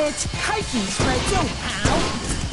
It's hiking spread, yo, pal.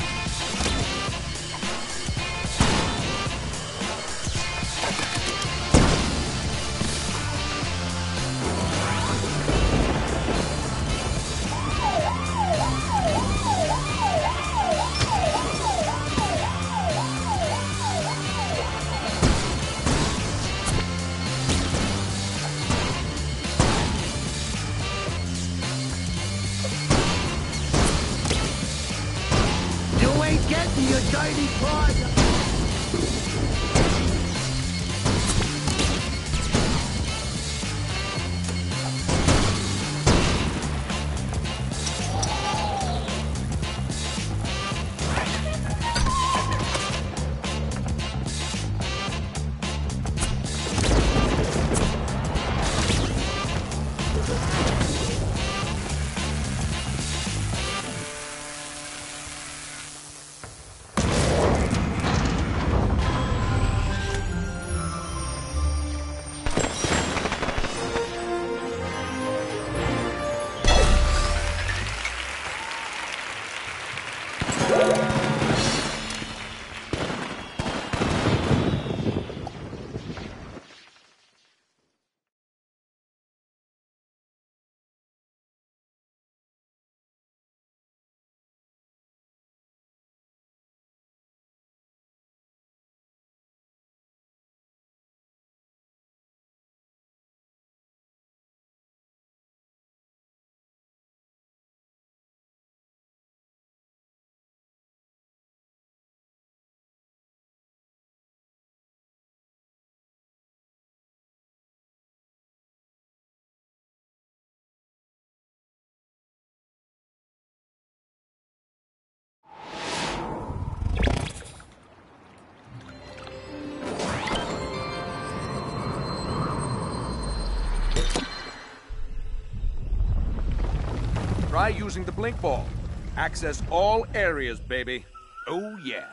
Try using the blink ball. Access all areas, baby. Oh, yeah.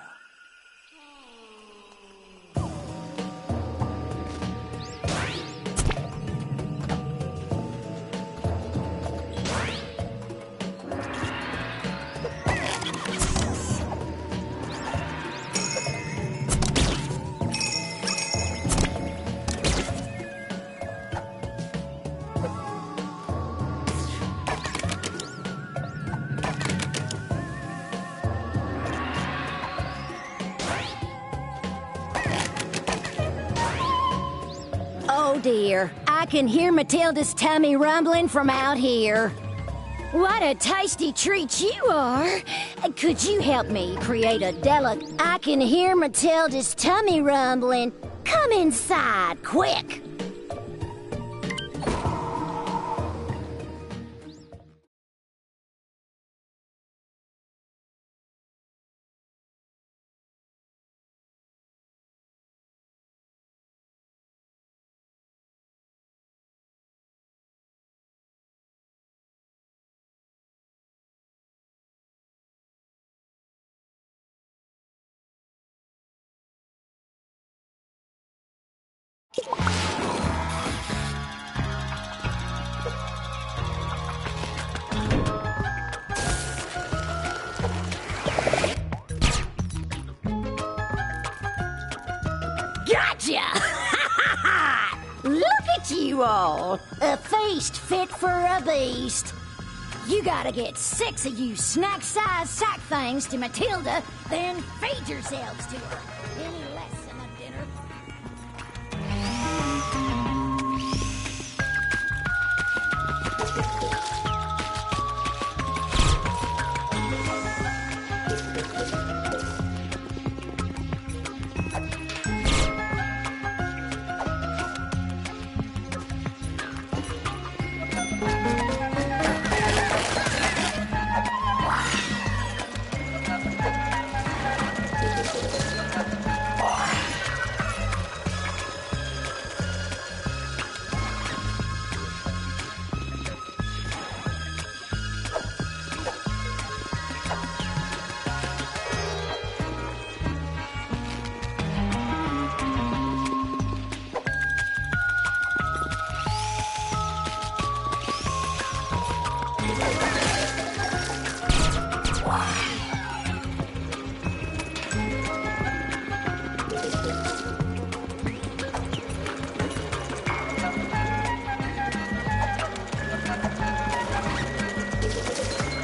Oh dear, I can hear Matilda's tummy rumbling from out here. What a tasty treat you are. Could you help me create a I can hear Matilda's tummy rumbling. Come inside, quick. Gotcha! Look at you all! A feast fit for a beast. You gotta get 6 of you snack-sized sack things to Matilda, then feed yourselves to her. Any less than a dinner.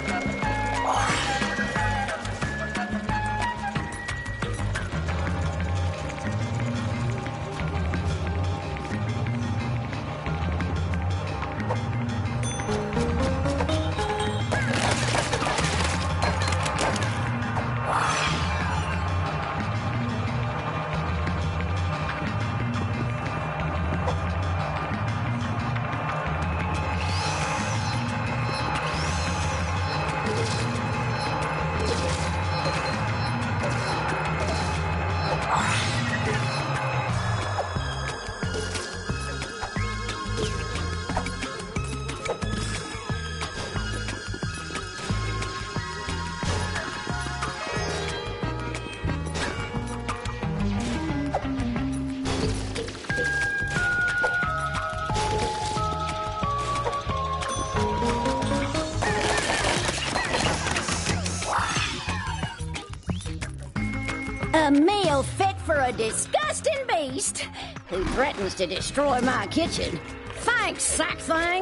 A meal fit for a disgusting beast who threatens to destroy my kitchen. Thanks, sack thing.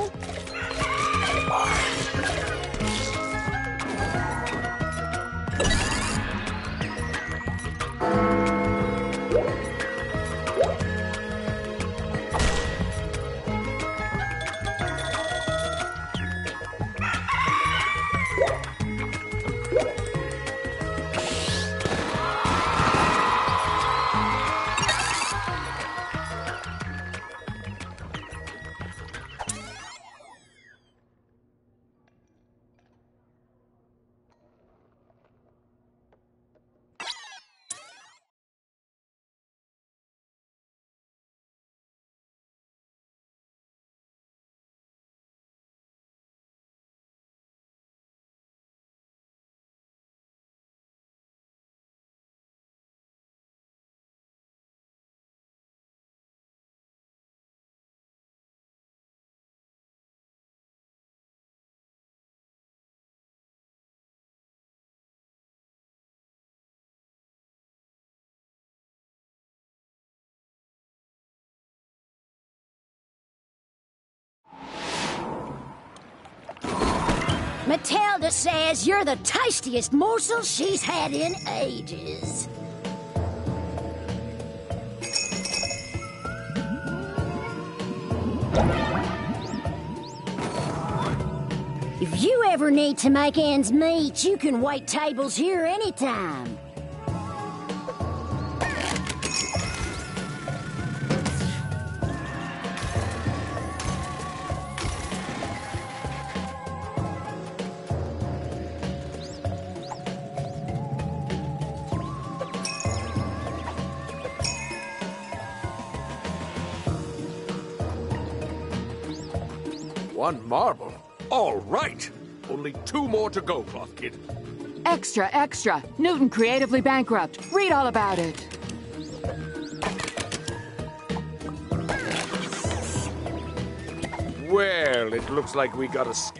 Matilda says you're the tastiest morsel she's had in ages. If you ever need to make ends meet, you can wait tables here anytime. One marble? All right. Only 2 more to go, Cloth Kid. Extra, extra. Newton creatively bankrupt. Read all about it. Well, it looks like we got a scale.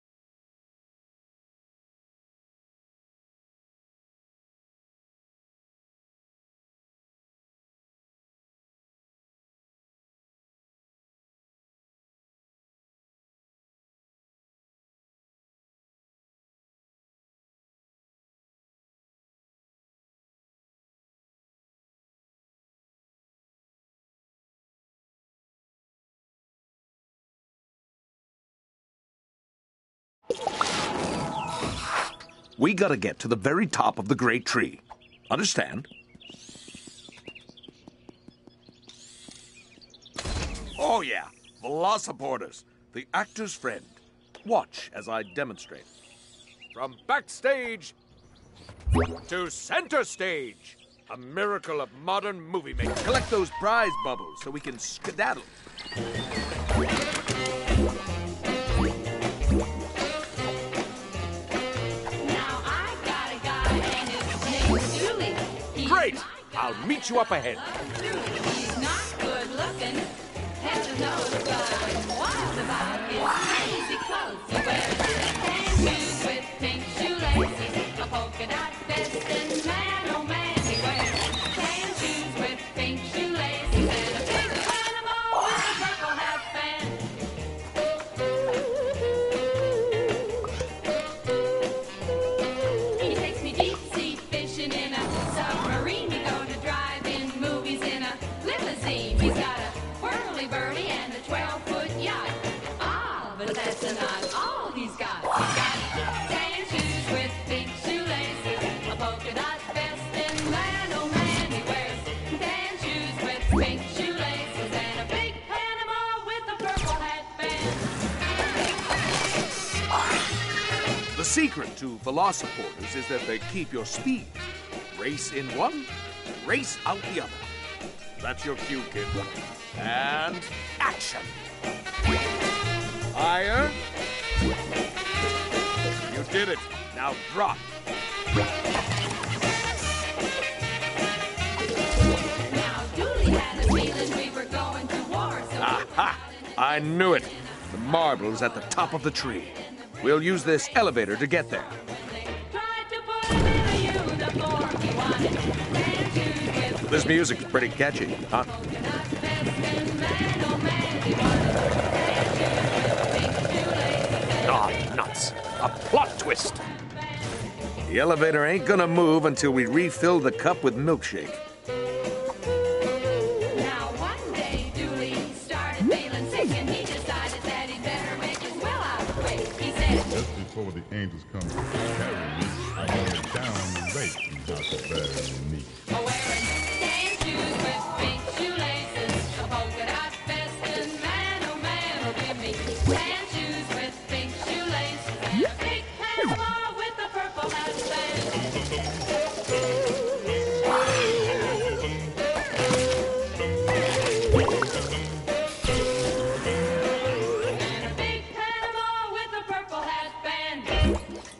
We gotta get to the very top of the great tree. Understand? Oh yeah, Velociportus, the actor's friend. Watch as I demonstrate. From backstage to center stage. A miracle of modern movie making. Collect those prize bubbles so we can skedaddle. Great! I'll meet you up ahead. He's not good looking. Head to nose, but wild about his crazy clothes. He wears tan shoes with pink shoelaces, a polka dot vest, and man, oh man, he wears tan shoes with pink shoelaces and a big animal with a purple hat band. secret to velociporters is that they keep your speed. Race in one, race out the other. That's your cue, kid. And action! Higher. You did it. Now drop. Now Dooley had a feeling we were going to war, so Aha! I knew it. The marble's at the top of the tree. We'll use this elevator to get there. tried to put him in a uniform. He wanted band shoes with This music's pretty catchy, huh? coconut vest and man, oh man, he wanted band shoes with pink shoelaces. Ah, nuts. A plot twist. The elevator ain't gonna move until we refill the cup with milkshake. Now one day Dooley started feeling sick and he decided that he'd better make his will out quick. He said, Just before the angels come to carry me, I'm going down the lake and how to bury me. wearing tan shoes with pink shoelaces, a polka dot vest, and man, oh man, will give me tan shoes with pink shoelaces, and a big handlebar with a purple hat band. And a big handlebar with a purple hat band.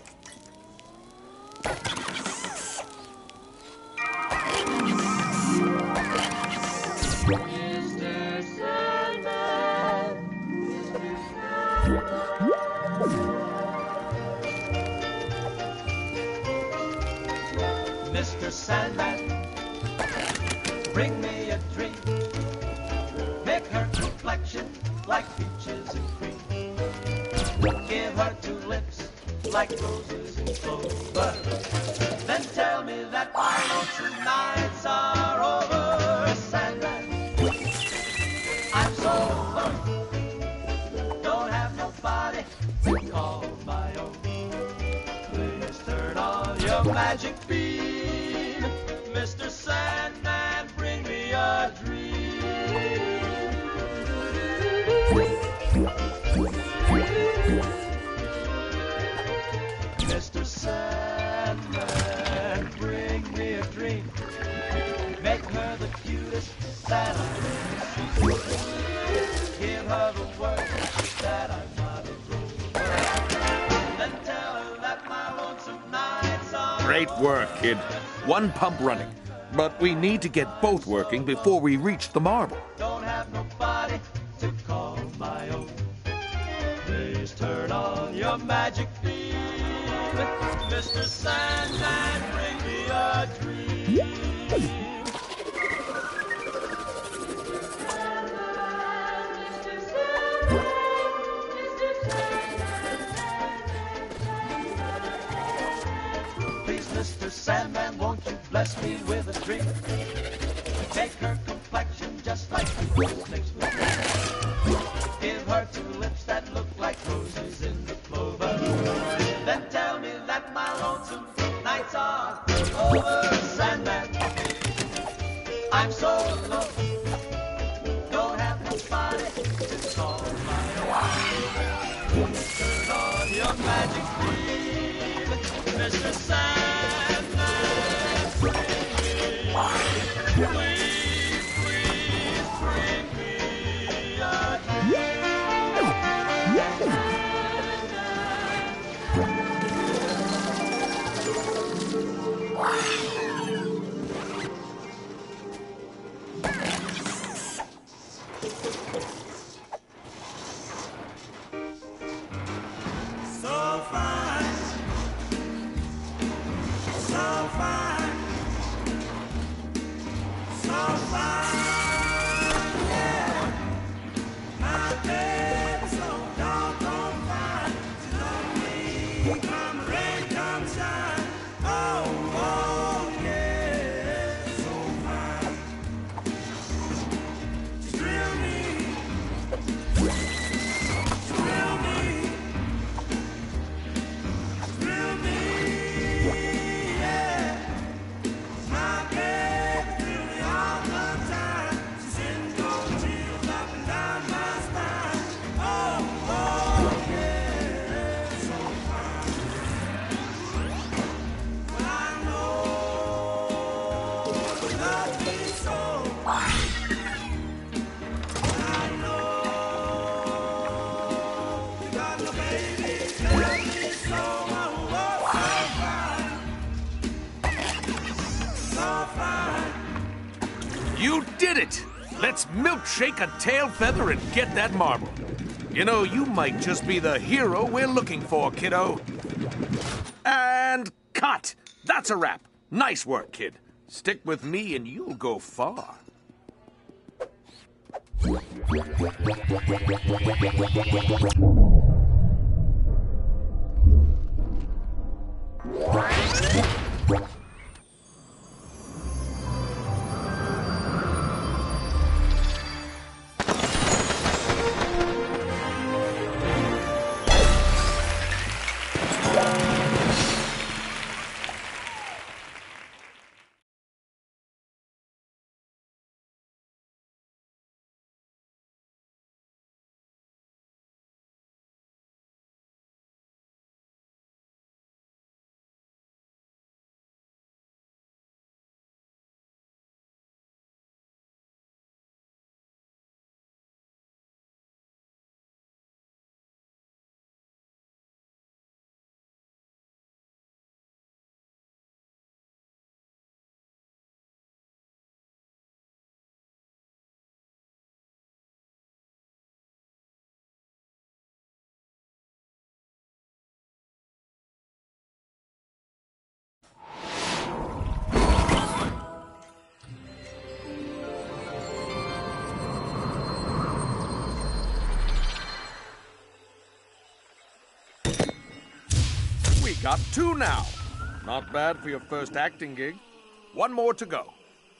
Mr. Sandman, Mr. Sandman, bring me a dream. Make her complexion like peaches and cream. Give her two lips like roses and clover. Then tell me that my lonesome nights are over. Sandman, I'm so alone. Don't have nobody to call my own. Please turn on your magic beam. Mr. Sandman, bring me a dream. Mr. Sandman, bring me a dream. Make her the cutest that I've ever seen. Give her the word that I'm not a rover. Then tell her that my lonesome nights are Great work, kid. One pump running. But we need to get both working before we reach the marble. don't have nobody to call my own. Please turn on your magic beam. Mr. Sandman, bring me a dream. Please, Mr. Sandman, won't you bless me with a dream? Make her complexion just like the rose mixed with red. Give her two lips that look like roses in the clover. Then tell me that my lonesome nights are over. Sandman, I'm so alone. Don't have nobody to call my own. Turn on your magic beam, Mr. Sandman. Please, please bring me a so fine, so fine, so fine, yeah. My baby's so doggone fine. She love me, come rain, come shine. Oh, oh, You did it! Let's milkshake a tail feather and get that marble. You know, you might just be the hero we're looking for, kiddo. And cut! That's a wrap. Nice work, kid. Stick with me and you'll go far. Got 2 now. Not bad for your first acting gig. 1 more to go.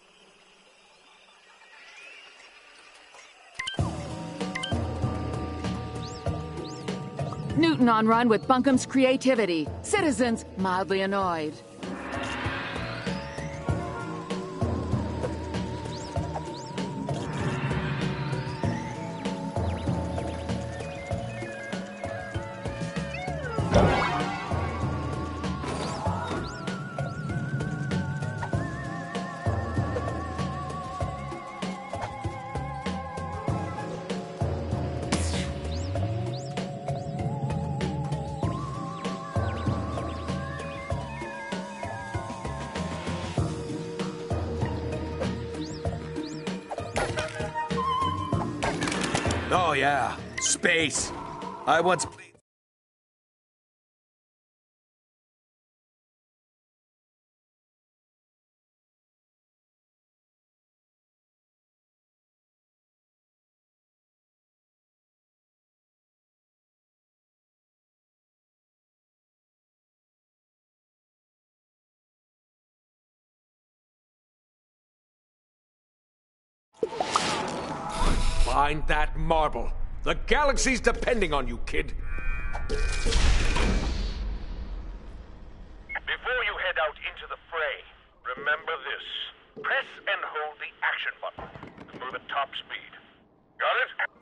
Newton on run with Bunkum's creativity. Citizens mildly annoyed. Oh, yeah. Space. I once played. Find that marble. The galaxy's depending on you, kid. Before you head out into the fray, remember this. Press and hold the action button for the top speed. Got it?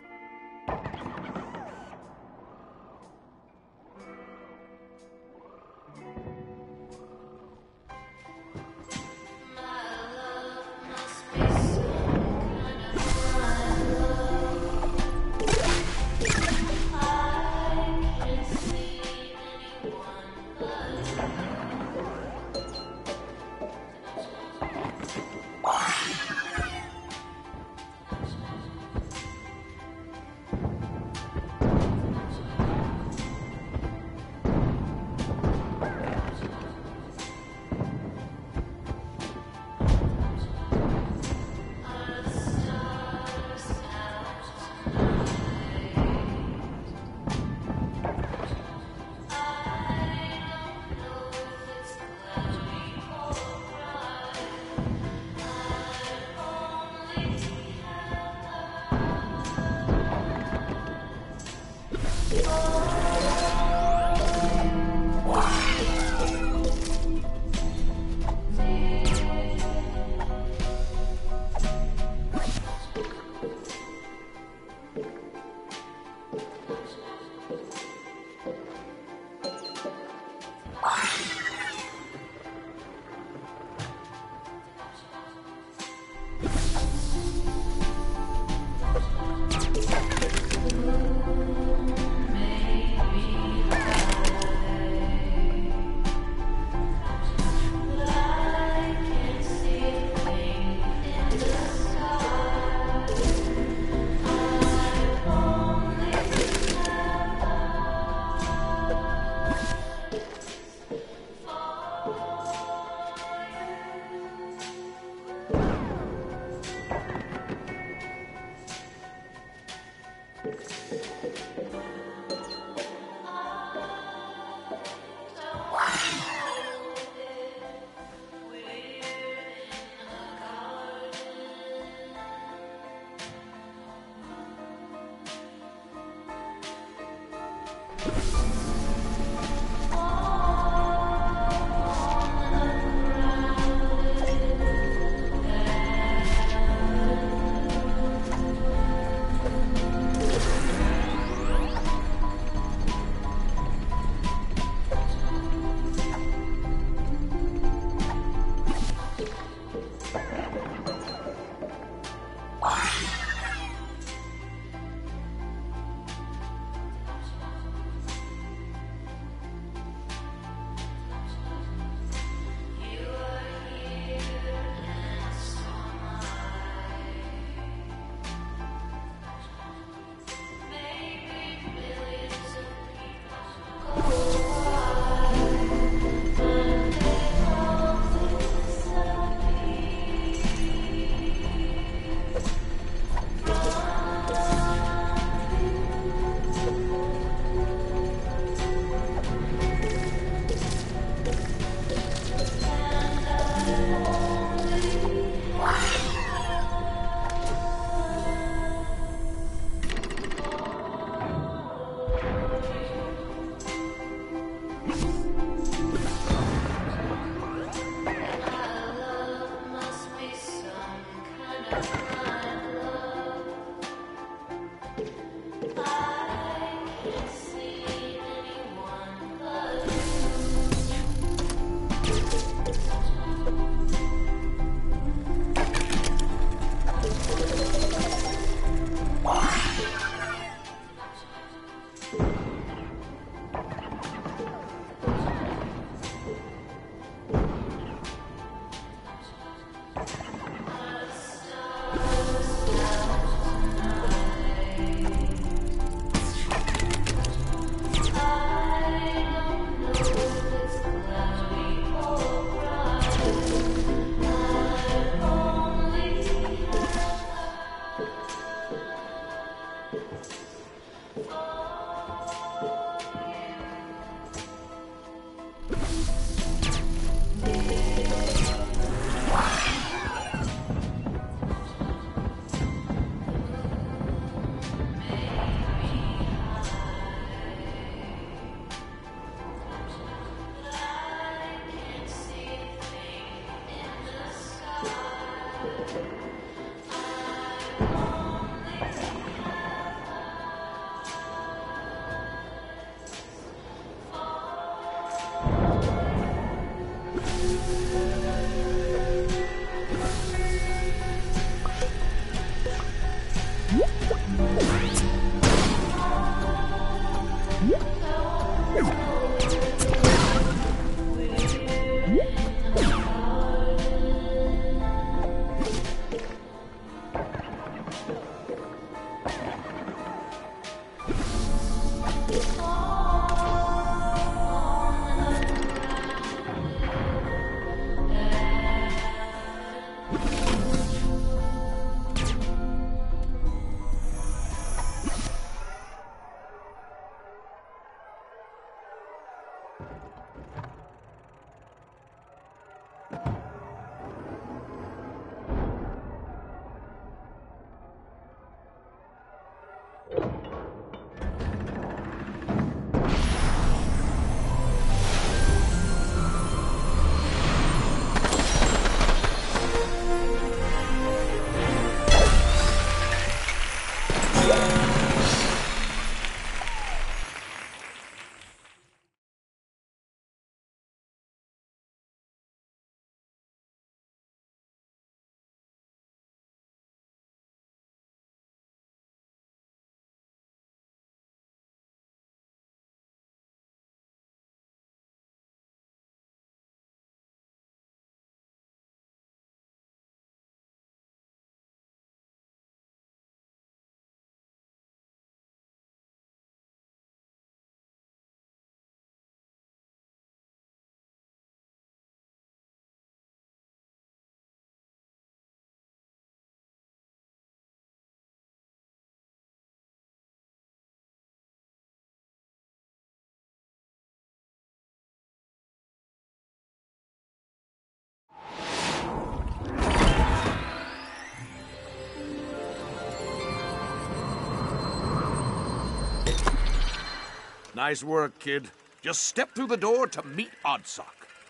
Nice work, kid. Just step through the door to meet Oddsock.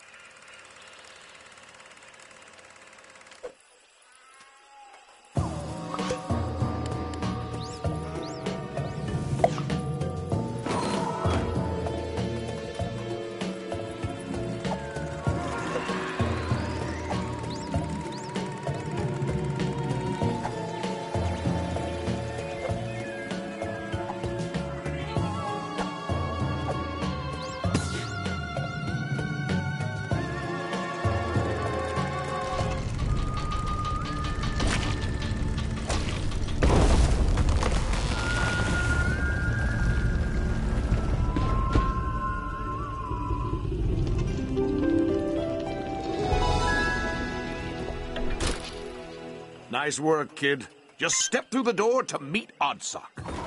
Nice work, kid. Just step through the door to meet Oddsock.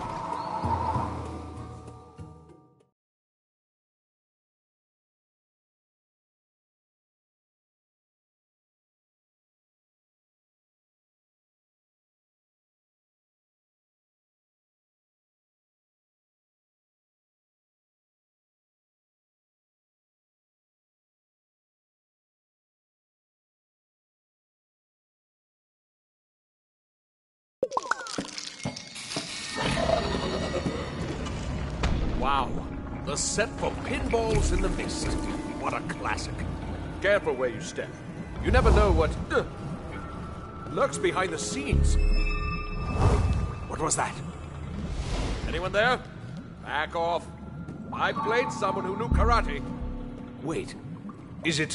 Wow, the set for Pinballs in the Mist. What a classic. Careful where you step. You never know what lurks behind the scenes. What was that? Anyone there? Back off. I played someone who knew karate. Wait, is it...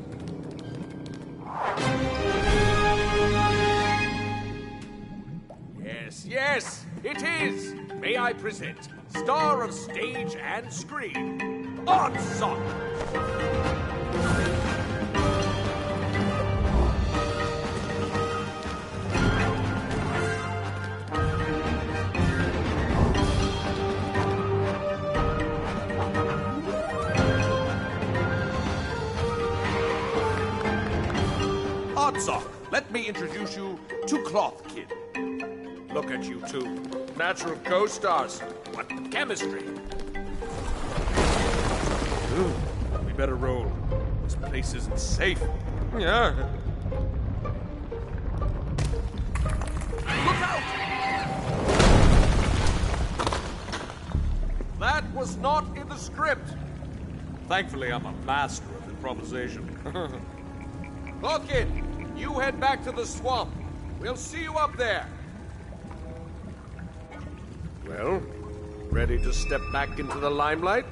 Yes, it is. May I present star of stage and screen, Oddsock. Oddsock, let me introduce you to Cloth Kid. Look at you two. Natural co-stars. What chemistry. Ooh, we better roll. This place isn't safe. Yeah. Look out! That was not in the script. Thankfully, I'm a master of improvisation. Look, kid, you head back to the swamp. We'll see you up there. Well, ready to step back into the limelight?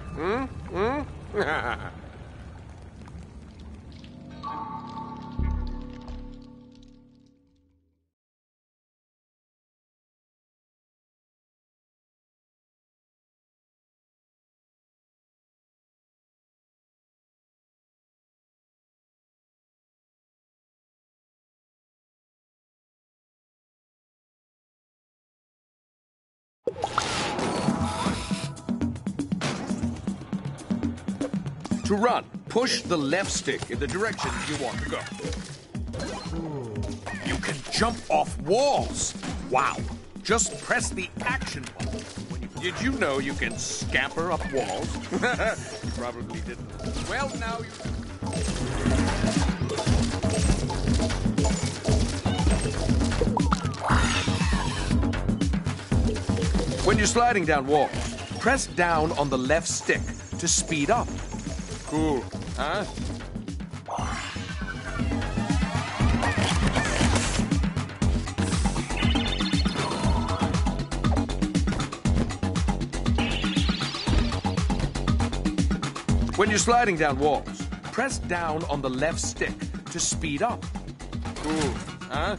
To run, push the left stick in the direction you want to go. You can jump off walls. Wow. Just press the action button. Did you know you can scamper up walls? You probably didn't. Well, now you... When you're sliding down walls, press down on the left stick to speed up. Cool, huh? When you're sliding down walls, press down on the left stick to speed up. Cool, huh?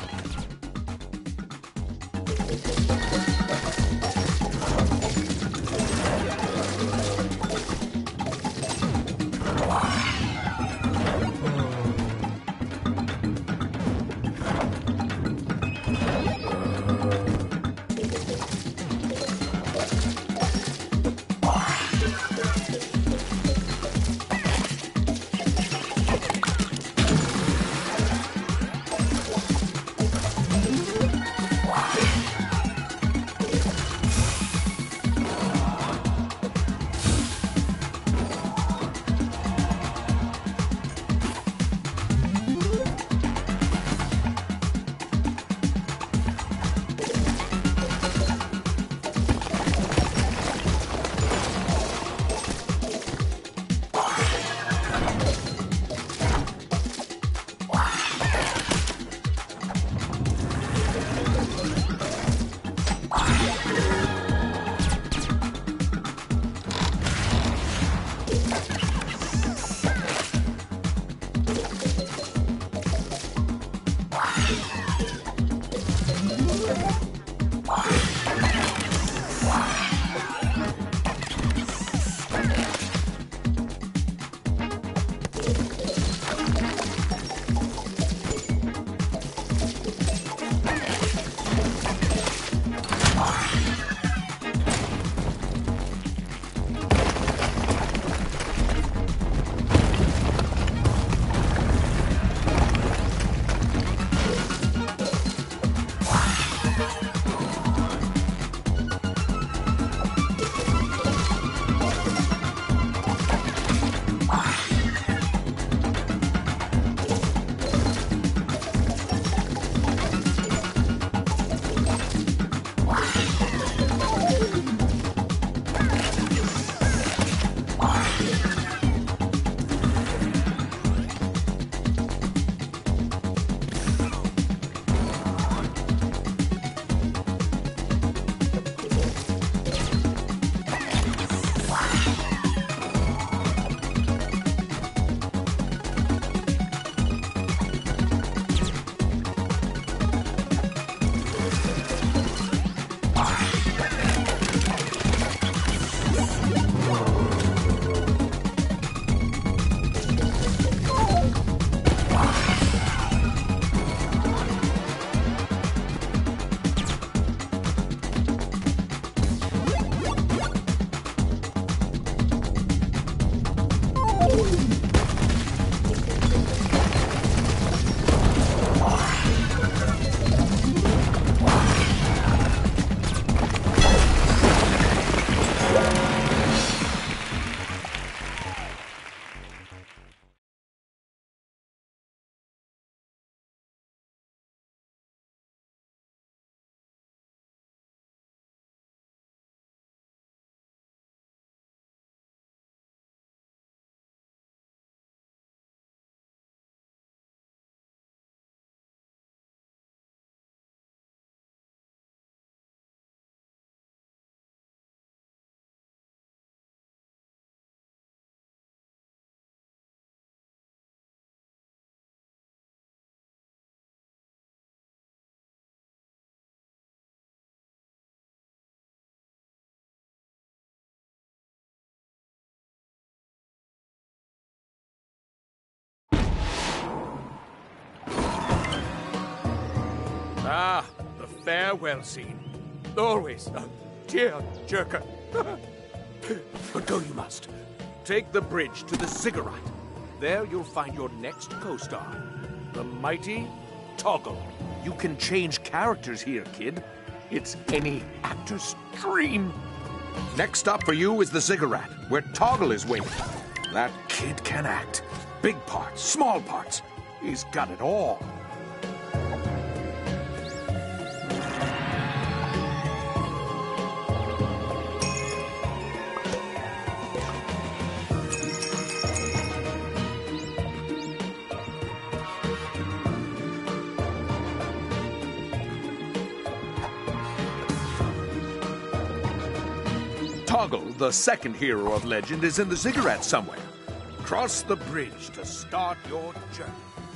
Ah, the farewell scene. Always a tear-jerker. But go you must. Take the bridge to the ziggurat. There you'll find your next co-star, the mighty Toggle. You can change characters here, kid. It's any actor's dream. Next stop for you is the ziggurat, where Toggle is waiting. That kid can act. Big parts, small parts. He's got it all. Toggle, the second hero of legend, is in the ziggurat somewhere. Cross the bridge to start your journey.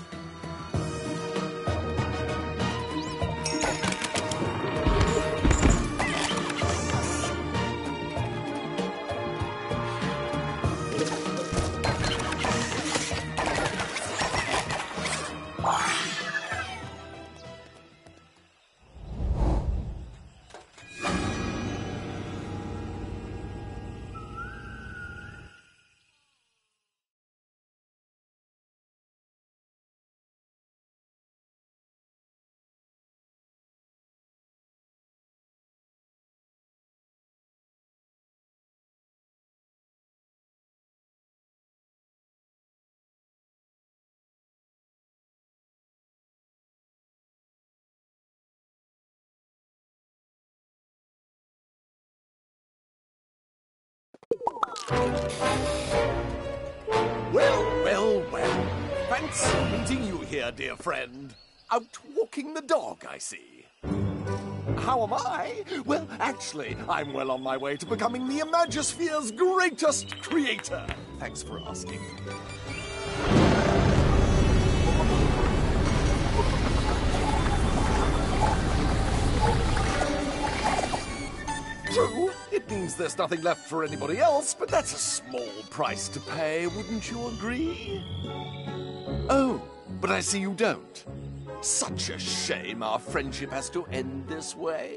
Well. Fancy meeting you here, dear friend. Out walking the dog, I see. How am I? Well, actually, I'm well on my way to becoming the Imagisphere's greatest creator. Thanks for asking. means there's nothing left for anybody else, but that's a small price to pay, wouldn't you agree? Oh, but I see you don't. Such a shame our friendship has to end this way.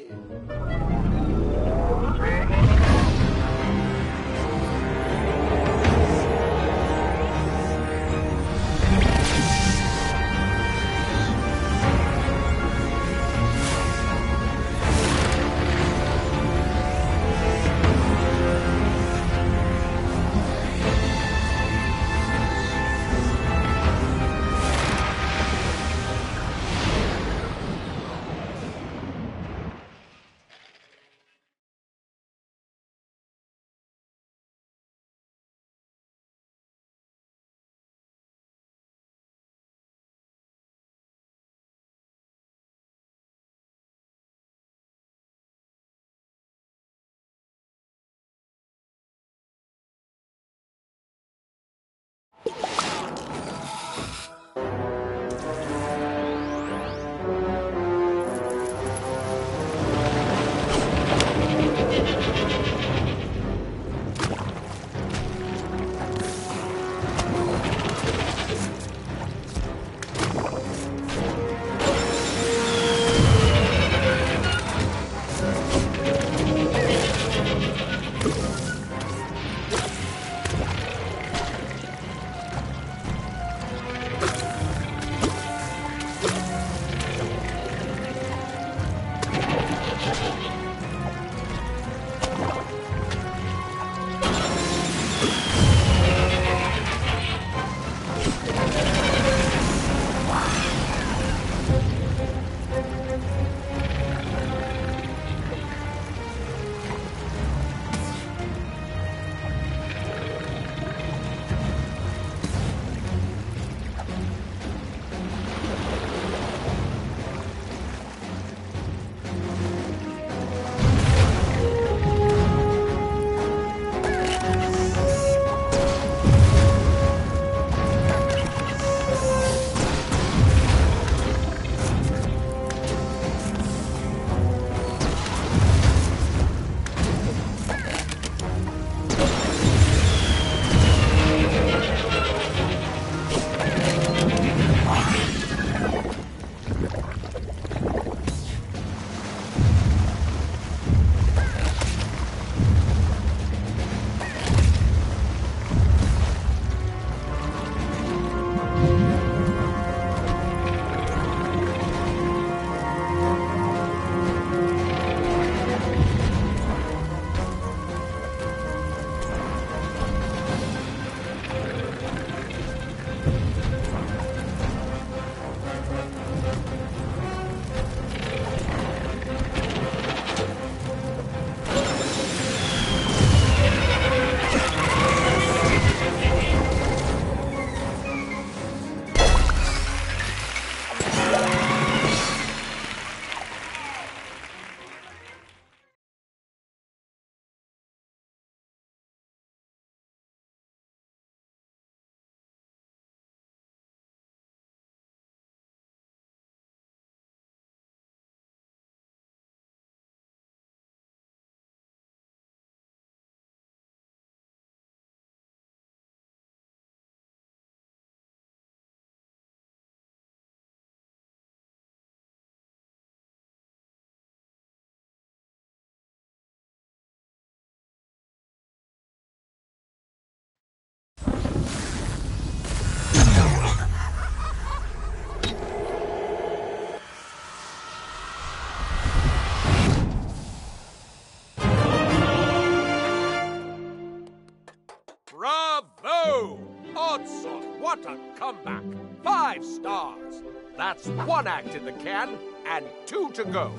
Bravo! Oddson, what a comeback! 5 stars! That's 1 act in the can, and 2 to go.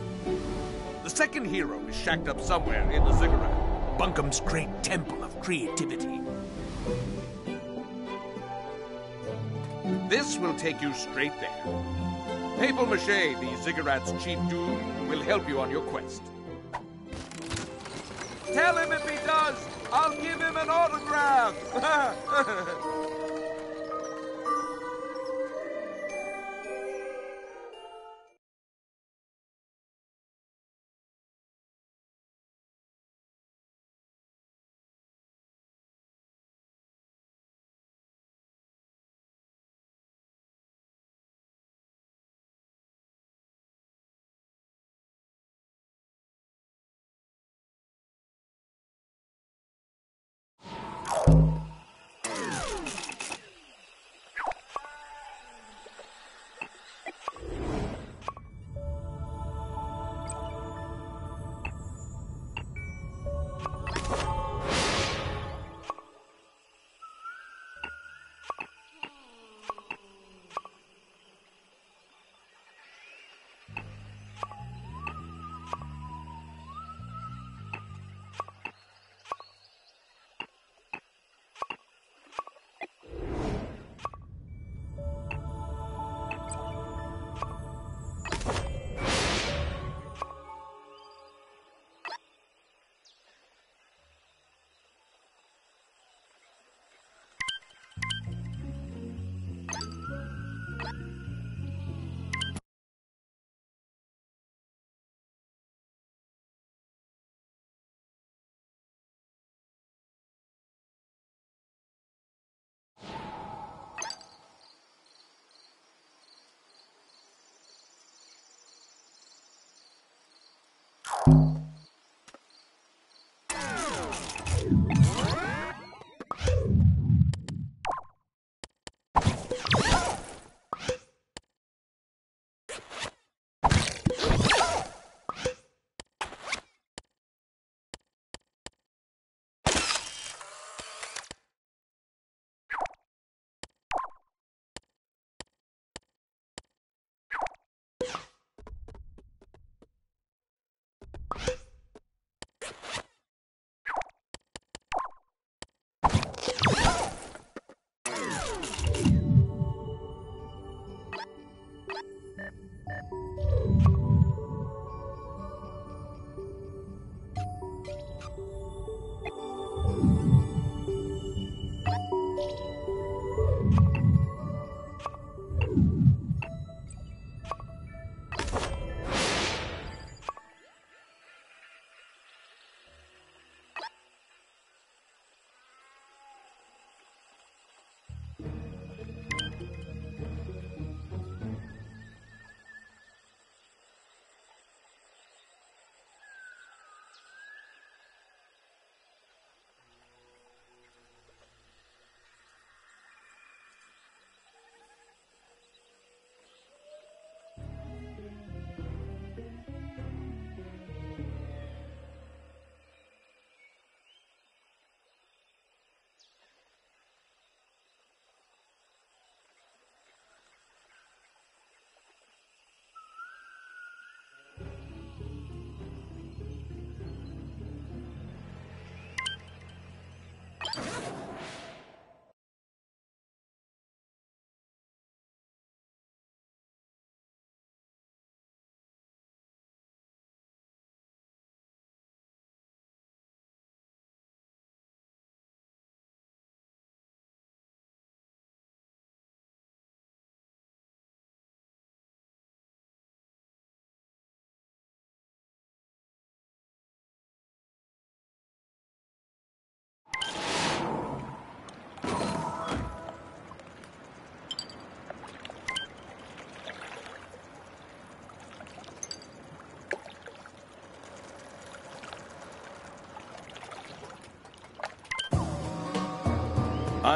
The second hero is shacked up somewhere in the ziggurat, Bunkum's great temple of creativity. This will take you straight there. Papier-Mâché, the ziggurat's chief dude, will help you on your quest. Tell him if he does, I'll give him an autograph!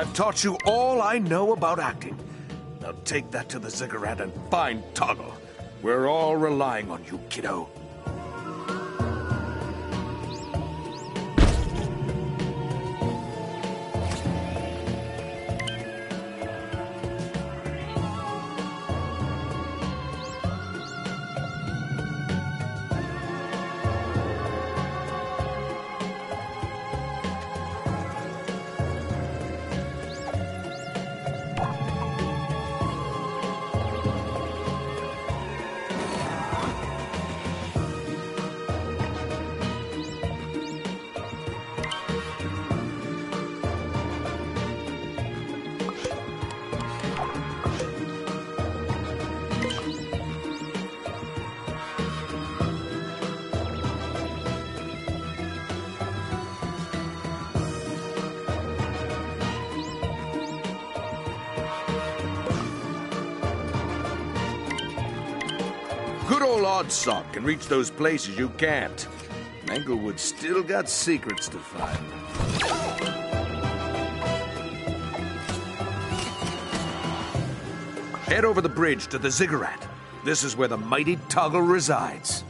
I've taught you all I know about acting. Now take that to the ziggurat and find Toggle. We're all relying on you, kiddo. Good old Oddsock can reach those places you can't. Manglewood's still got secrets to find. Head over the bridge to the ziggurat. This is where the mighty Toggle resides.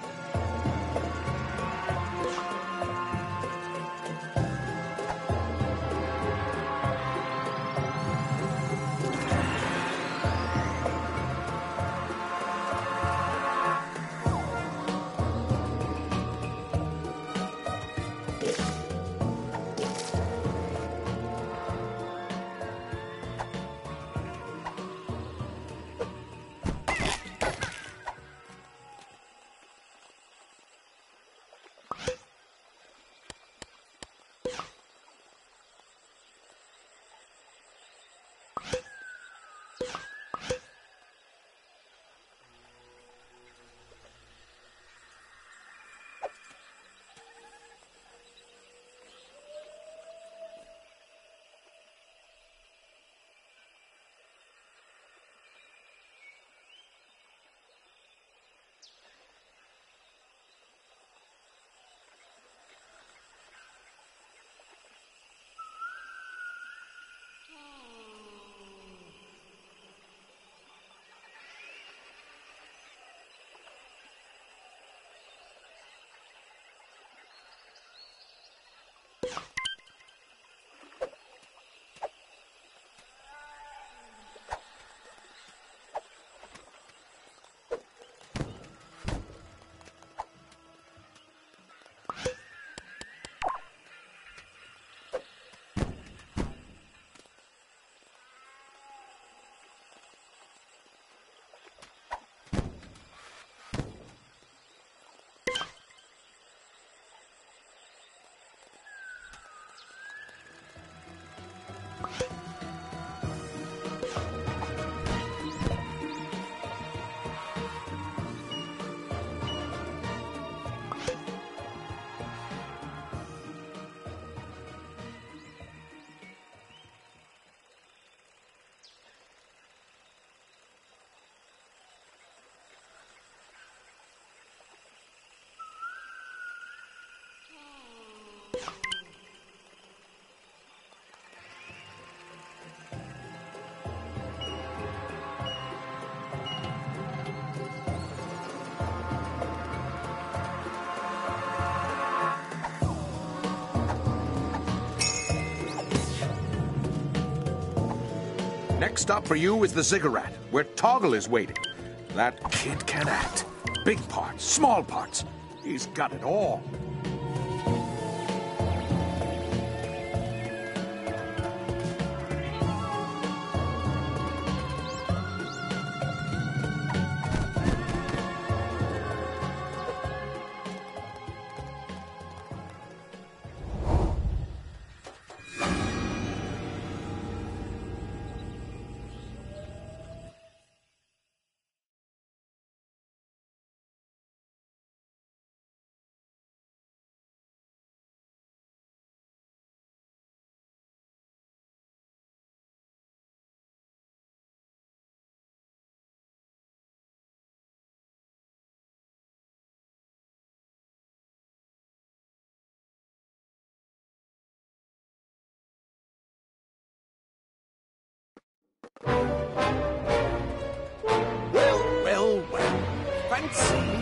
Next stop for you is the ziggurat, where Toggle is waiting. That kid can act. Big parts, small parts. He's got it all.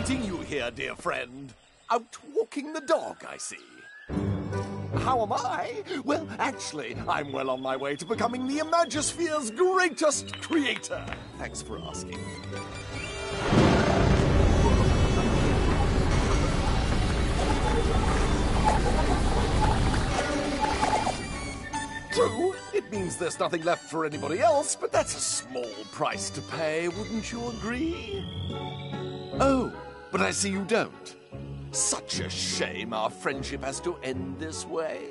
meeting you here, dear friend. Out walking the dog, I see. How am I? Well, actually, I'm well on my way to becoming the Imagisphere's greatest creator. Thanks for asking. True, it means there's nothing left for anybody else, but that's a small price to pay, wouldn't you agree? Oh, but I see you don't. Such a shame our friendship has to end this way.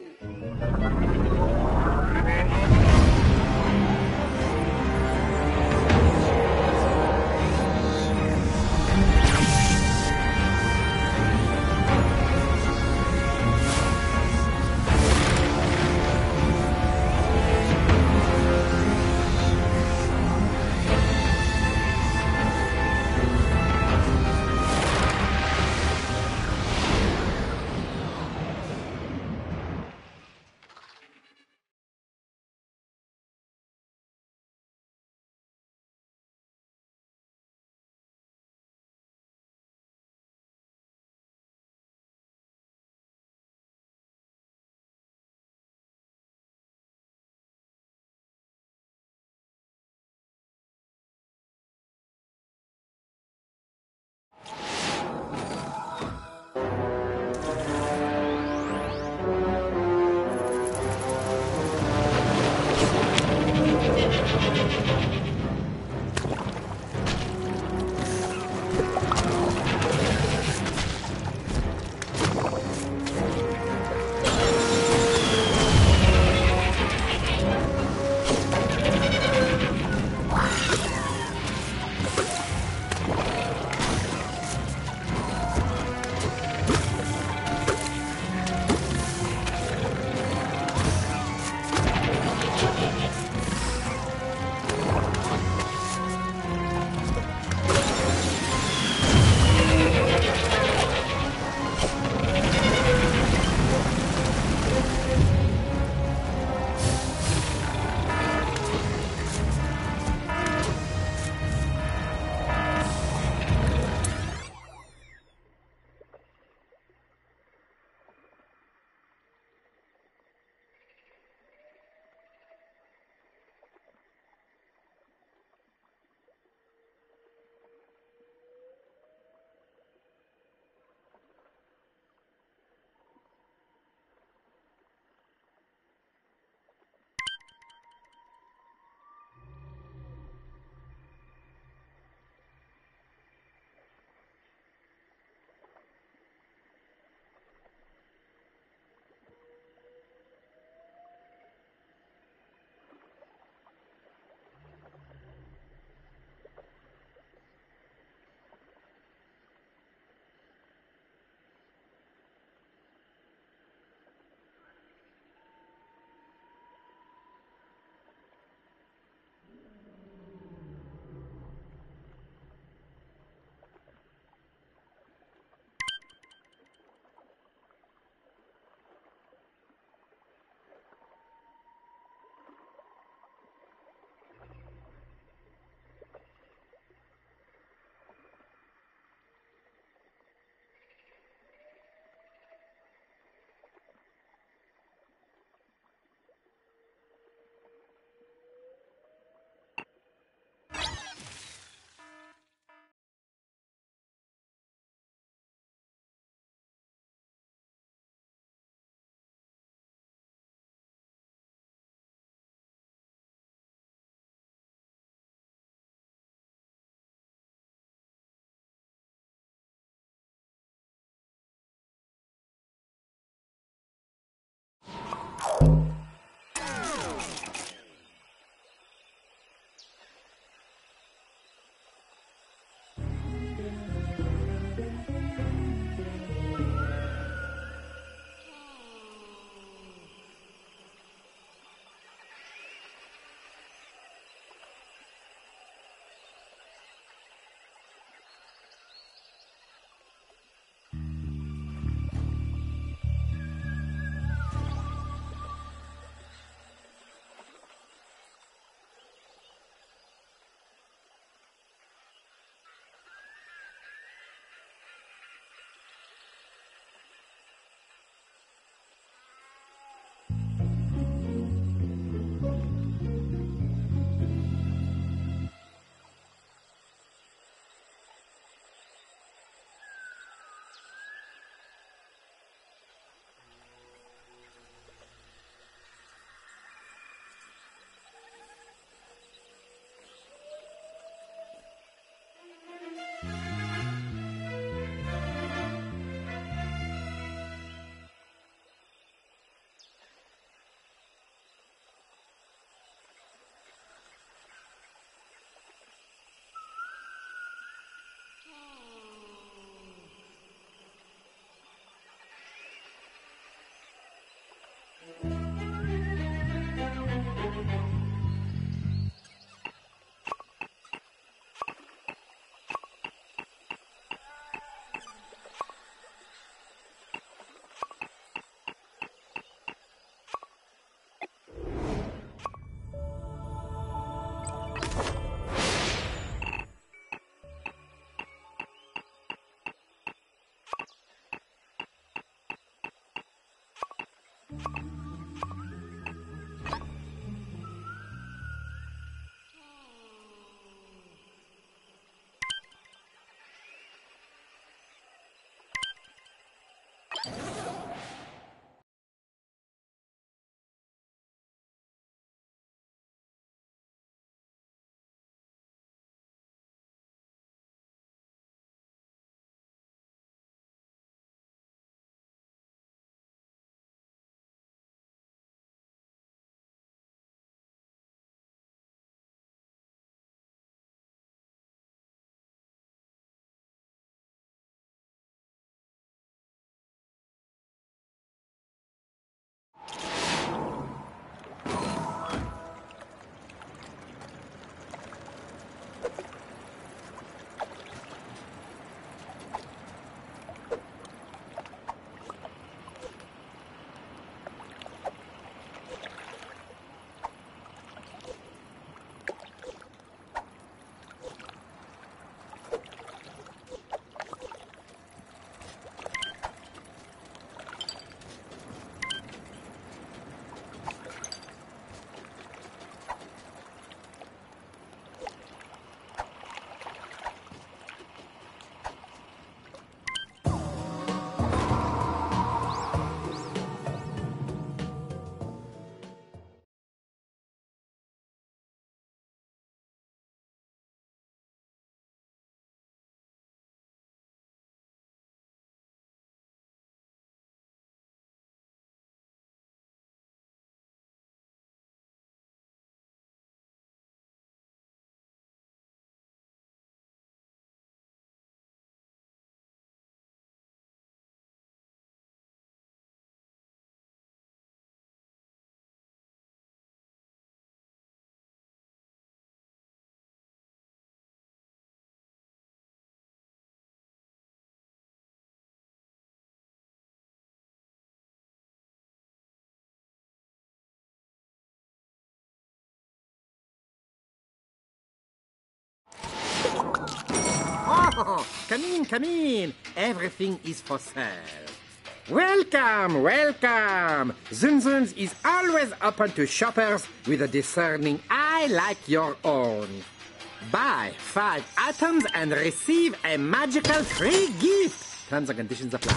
Come in. Everything is for sale. Welcome, welcome. Zunzun's is always open to shoppers with a discerning eye like your own. Buy 5 items and receive a magical free gift. Terms and conditions apply.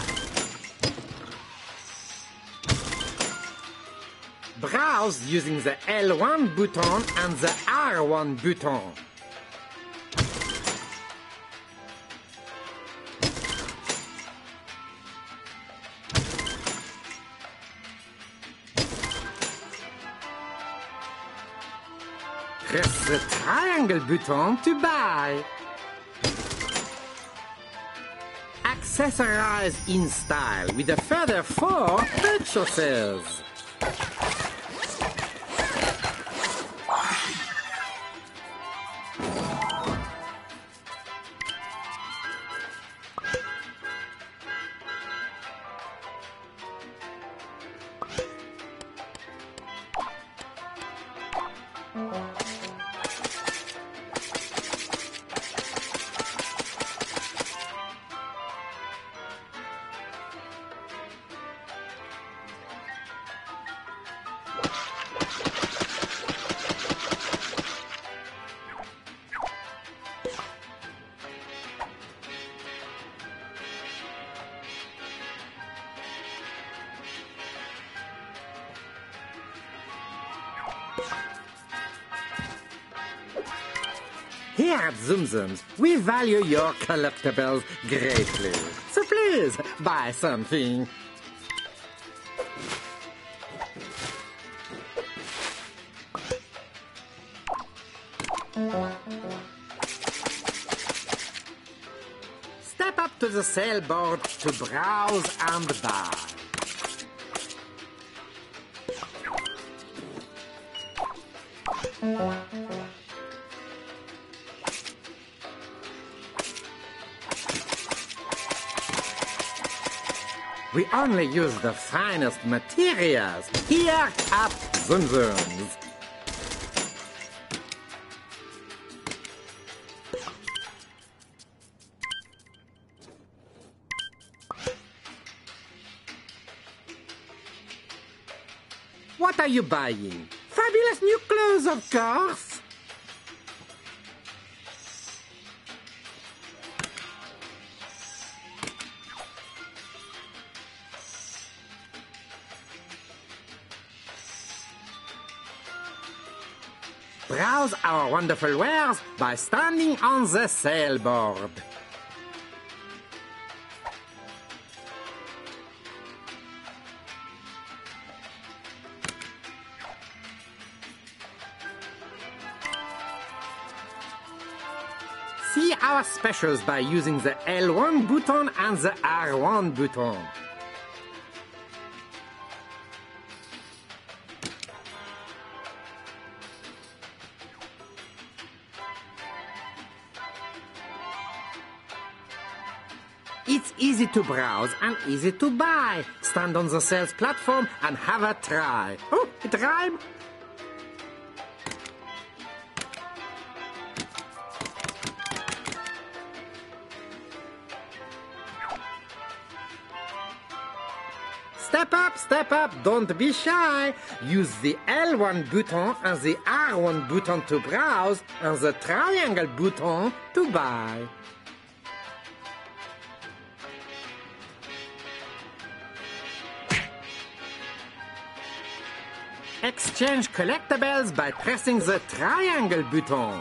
Browse using the L1 button and the R1 button. Press the triangle button to buy. Accessorize in style with a further 4 purchases. Here at Zoom Zooms, we value your collectibles greatly. So please, buy something. Step up to the sale board to browse and buy. We only use the finest materials here at Zoom Zooms. What are you buying? Fabulous new clothes, of course. Browse our wonderful wares by standing on the sale board. See our specials by using the L1 button and the R1 button. It's easy to browse and easy to buy. Stand on the sales platform and have a try. Oh, it rhymed. Step up, don't be shy. Use the L1 button and the R1 button to browse and the triangle button to buy. Exchange collectibles by pressing the triangle button.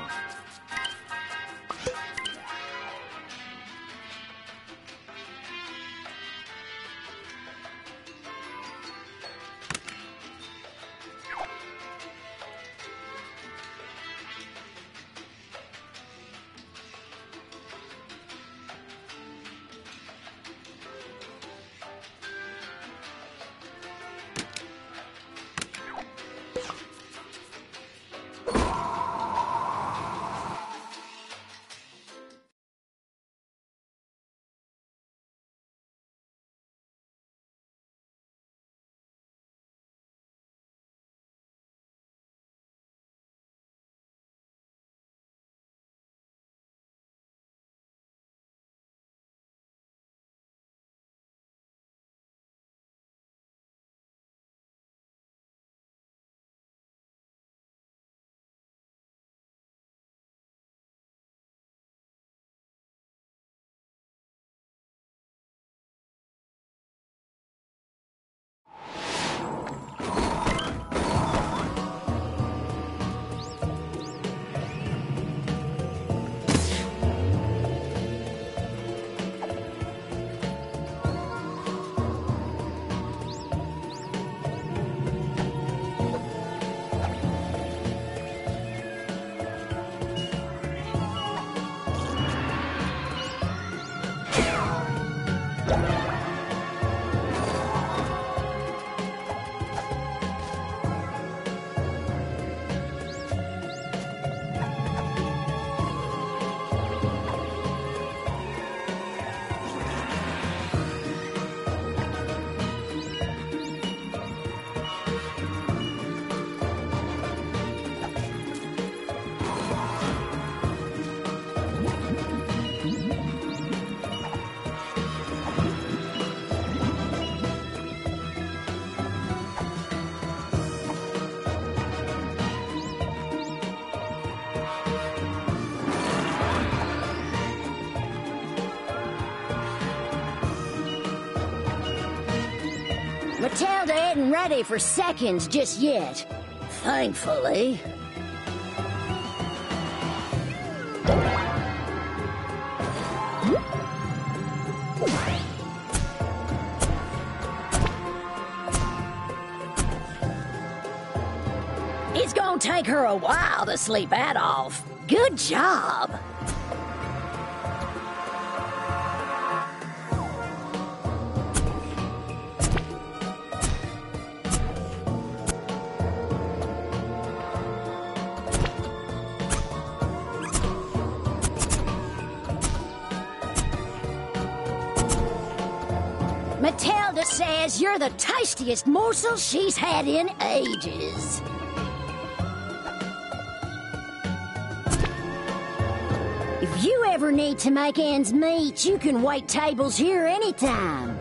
ready for seconds just yet. Thankfully. It's gonna take her a while to sleep that off. Good job. Matilda says you're the tastiest morsel she's had in ages. If you ever need to make ends meet, you can wait tables here anytime.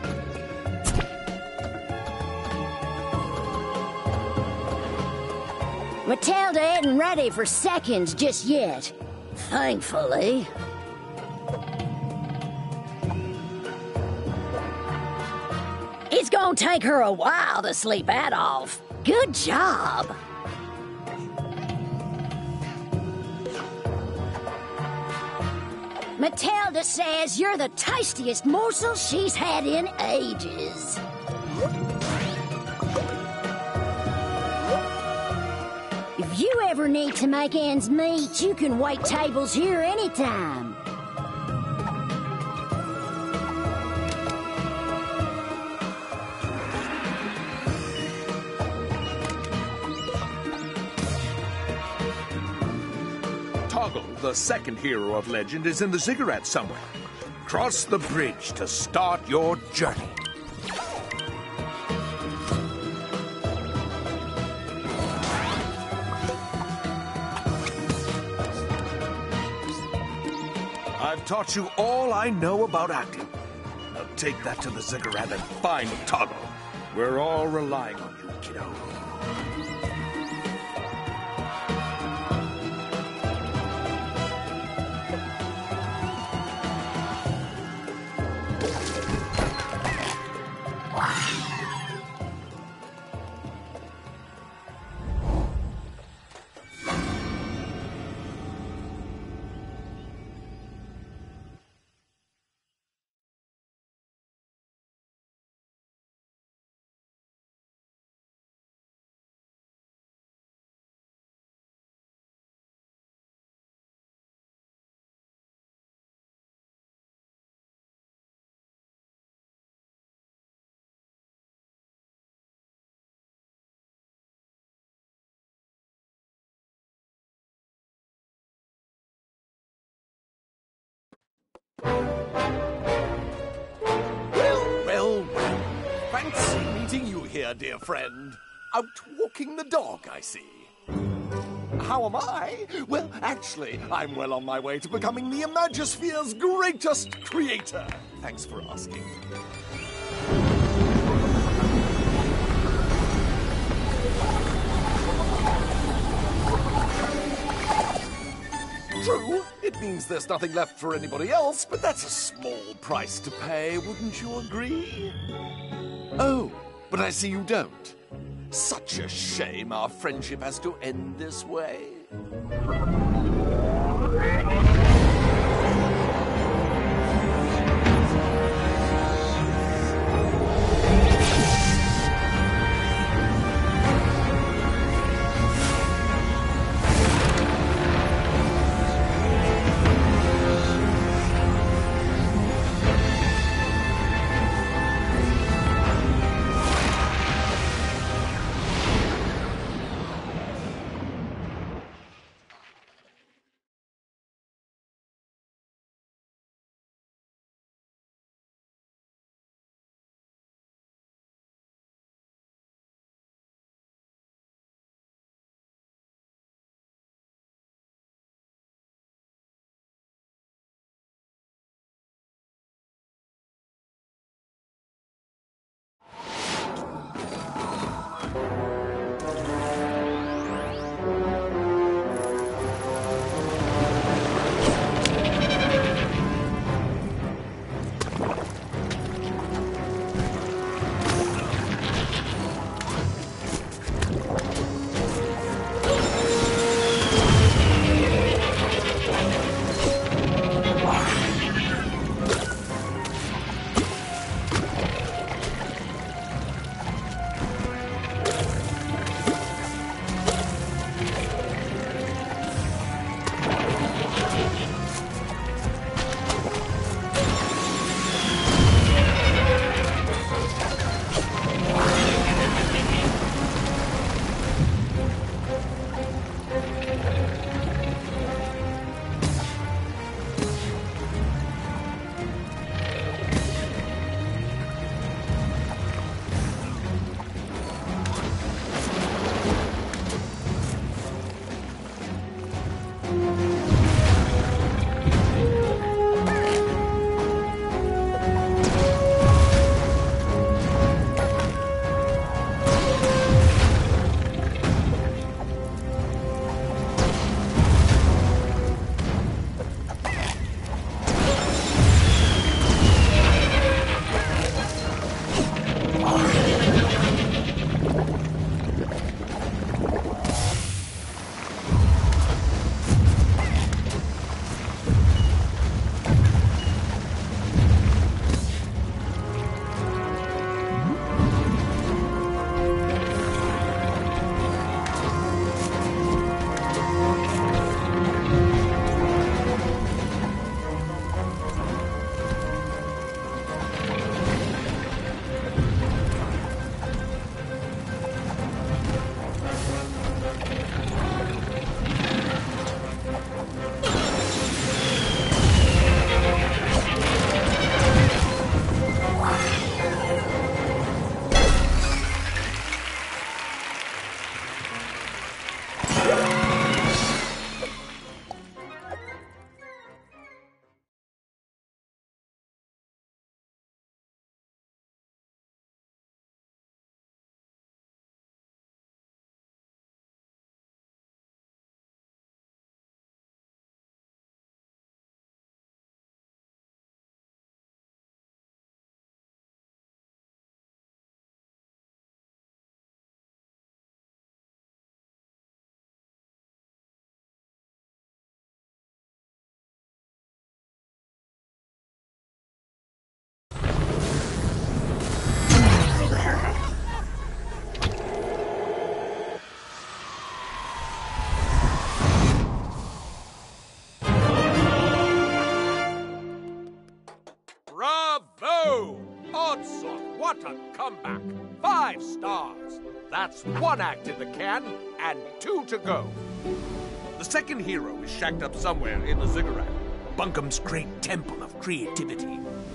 Matilda isn't ready for seconds just yet. Thankfully. It's gonna take her a while to sleep that off. Good job. Matilda says you're the tastiest morsel she's had in ages. If you ever need to make ends meet, you can wait tables here anytime. Toggle, the second hero of legend, is in the ziggurat somewhere. Cross the bridge to start your journey. I've taught you all I know about acting. Now take that to the ziggurat and find Toggle. We're all relying on you, kiddo. Well. Fancy meeting you here, dear friend. Out walking the dog, I see. How am I? Well, actually, I'm well on my way to becoming the Imagisphere's greatest creator. Thanks for asking. True, it means there's nothing left for anybody else, but that's a small price to pay, wouldn't you agree? Oh, but I see you don't. Such a shame our friendship has to end this way. What a comeback! 5 stars! That's 1 act in the can and 2 to go. The second hero is shacked up somewhere in the ziggurat, Bunkum's great temple of creativity.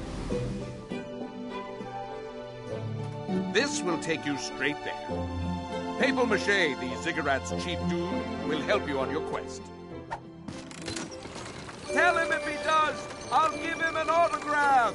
This will take you straight there. Papier-Mâché, the ziggurat's chief dude, will help you on your quest. Tell him if he does, I'll give him an autograph!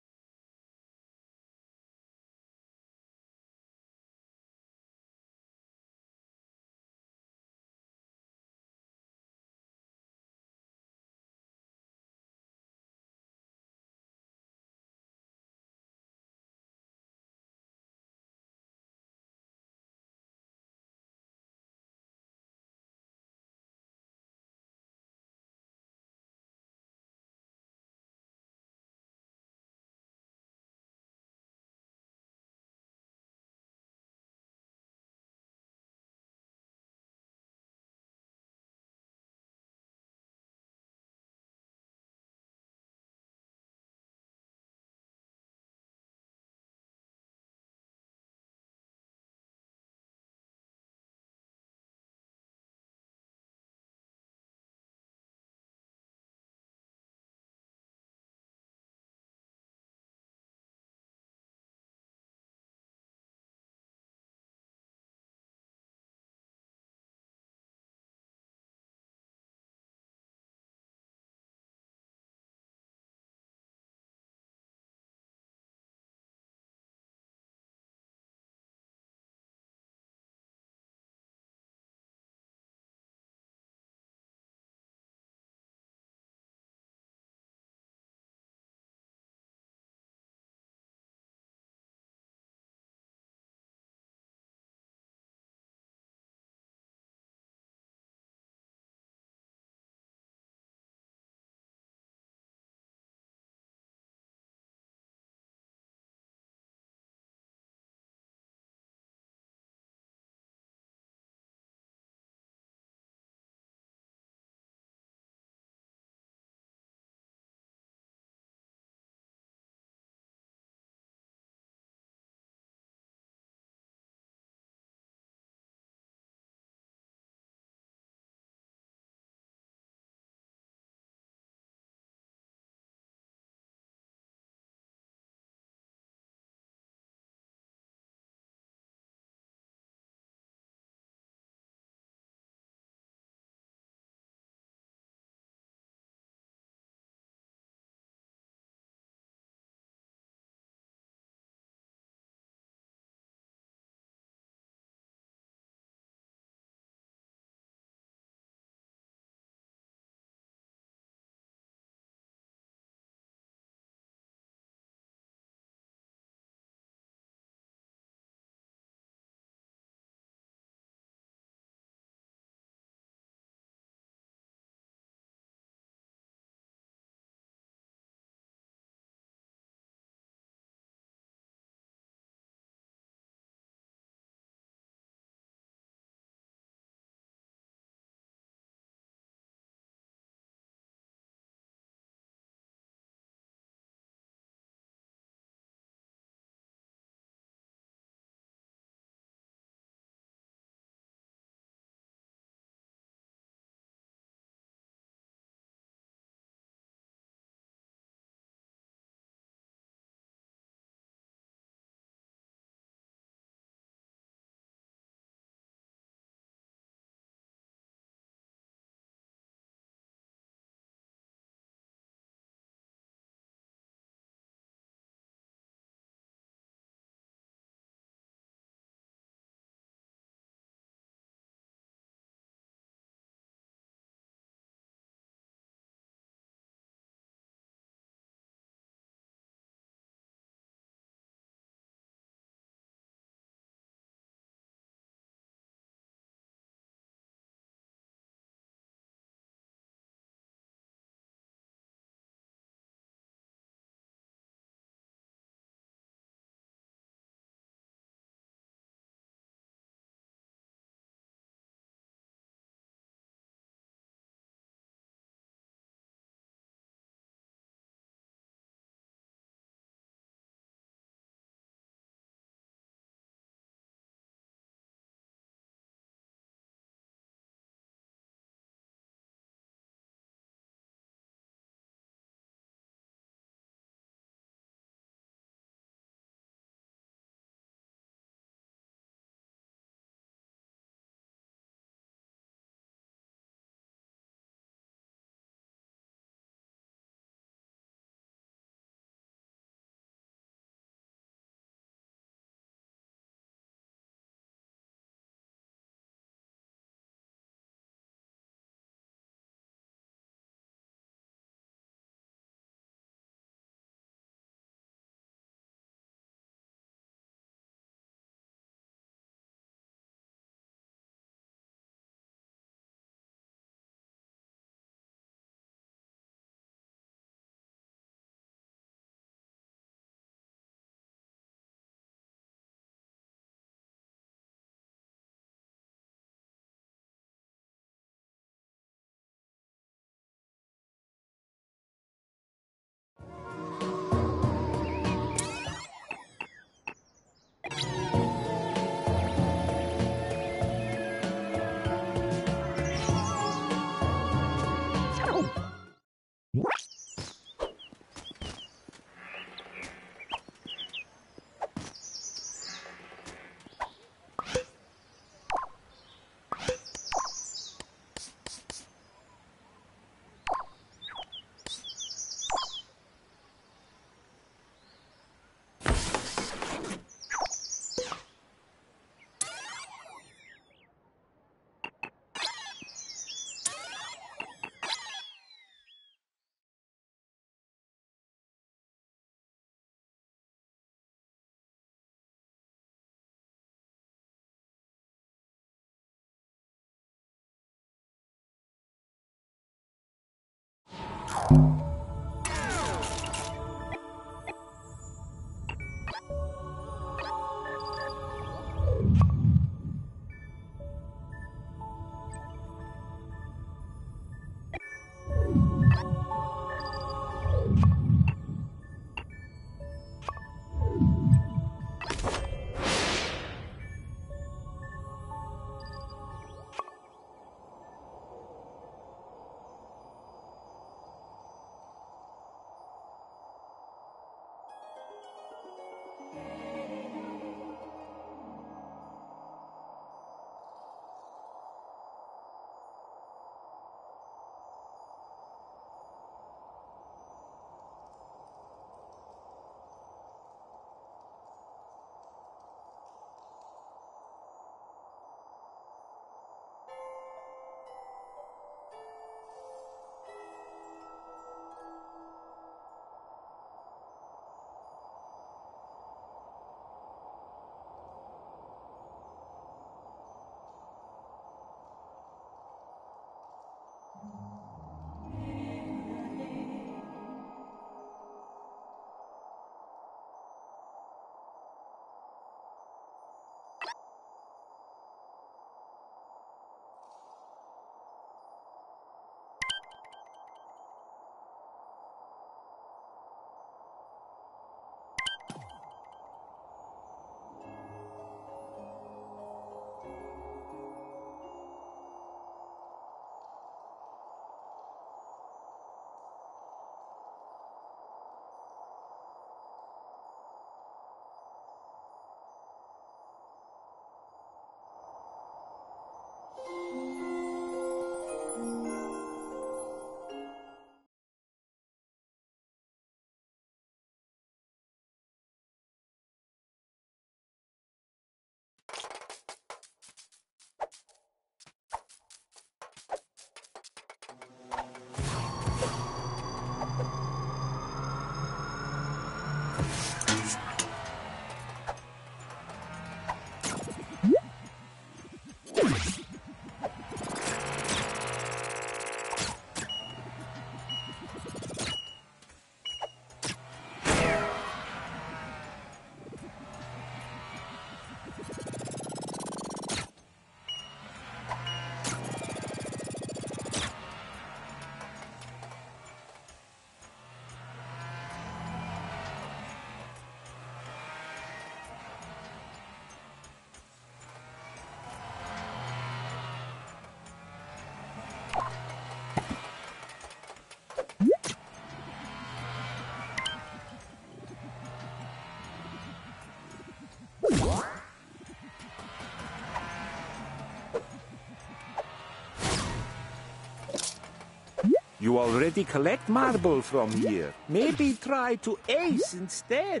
You already collect marble from here. Maybe try to ace instead.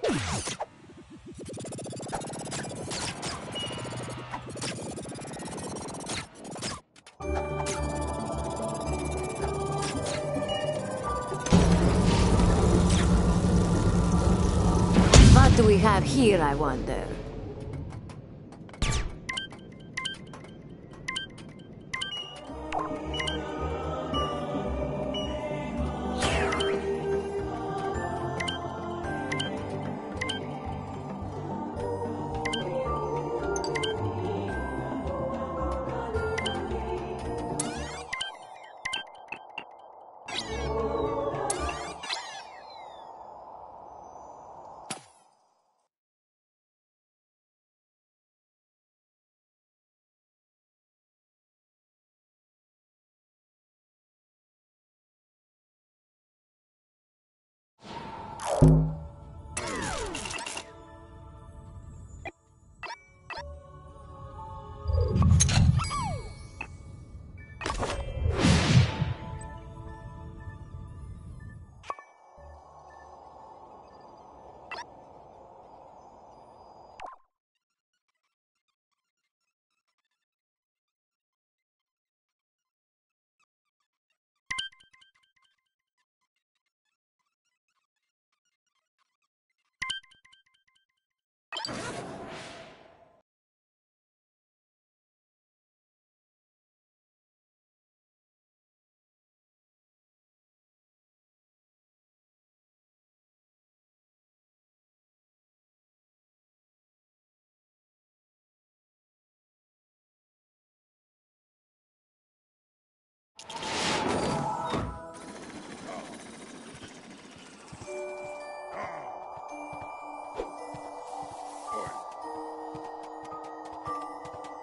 What do we have here, I wonder?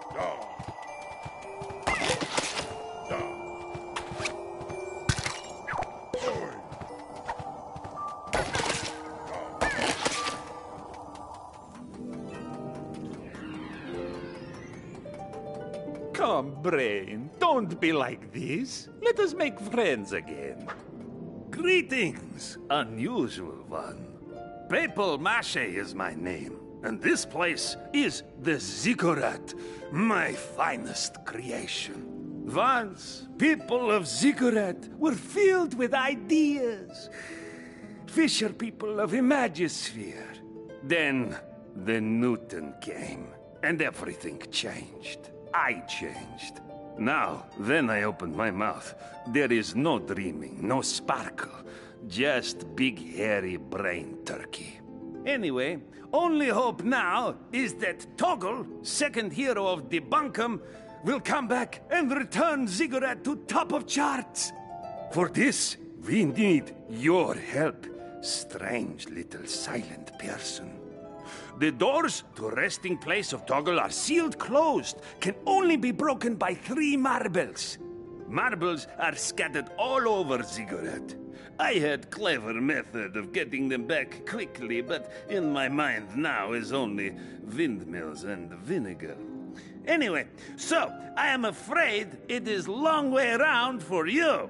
Come, Brain, don't be like this. Let us make friends again. Greetings, unusual one. Papal Mache is my name, and this place is the Ziggurat, my finest creation. Once, people of Ziggurat were filled with ideas. Fisher people of Imagisphere. Then, the Newton came, and everything changed. I changed. Now, then I opened my mouth. There is no dreaming, no sparkle. Just big hairy brain turkey. Anyway, only hope now is that Toggle, second hero of Debunkum, will come back and return Ziggurat to top of charts. For this, we need your help, strange little silent person. The doors to resting place of Toggle are sealed closed, can only be broken by 3 marbles. Marbles are scattered all over Ziggurat. I had clever method of getting them back quickly, but in my mind now is only windmills and vinegar. Anyway, so I am afraid it is long way around for you.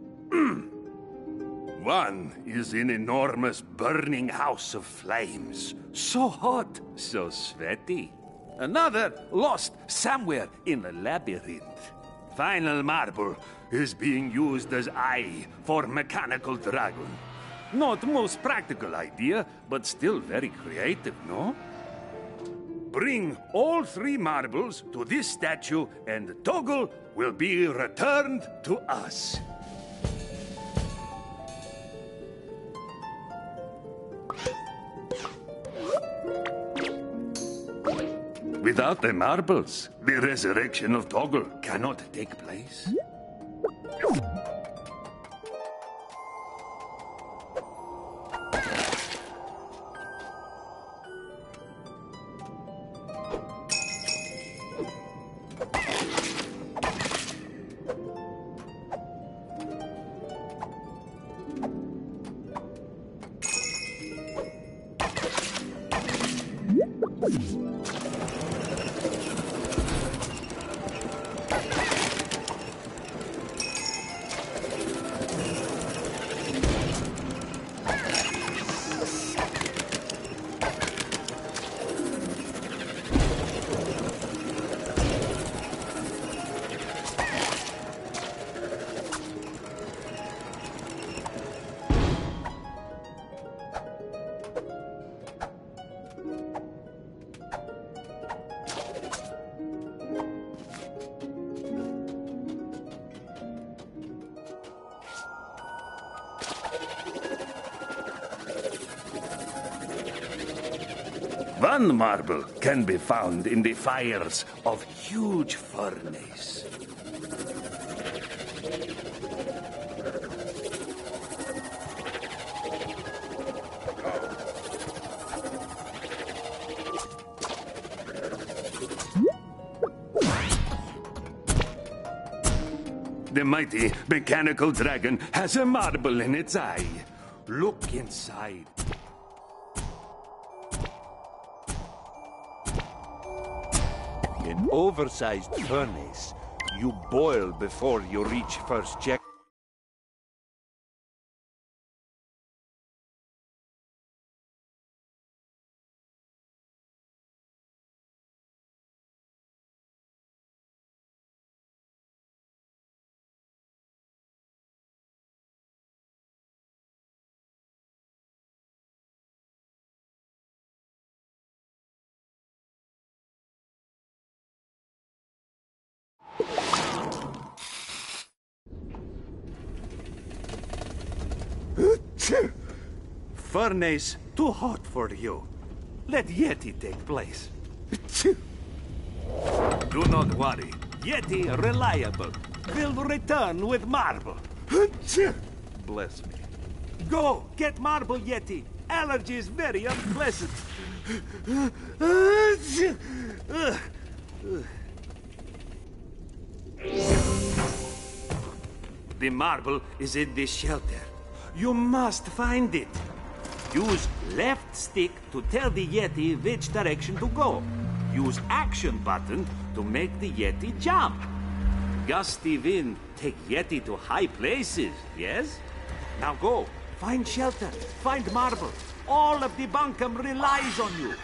One is an enormous burning house of flames. So hot, so sweaty. Another lost somewhere in a labyrinth. Final marble is being used as eye for mechanical dragon. Not most practical idea, but still very creative, no? Bring all 3 marbles to this statue and Toggle will be returned to us. Without the marbles, the resurrection of Toggle cannot take place. One marble can be found in the fires of huge furnace. The mighty mechanical dragon has a marble in its eye. Look inside. An oversized furnace. You boil before you reach first check. Furnace too hot for you. Let Yeti take place. Do not worry. Yeti reliable. Will return with marble. Bless me. Go, get marble, Yeti. Allergy is very unpleasant. The marble is in this shelter. You must find it. Use left stick to tell the Yeti which direction to go. Use action button to make the Yeti jump. Gusty wind take Yeti to high places, yes? Now go. Find shelter. Find marble. All of the bunkum relies on you.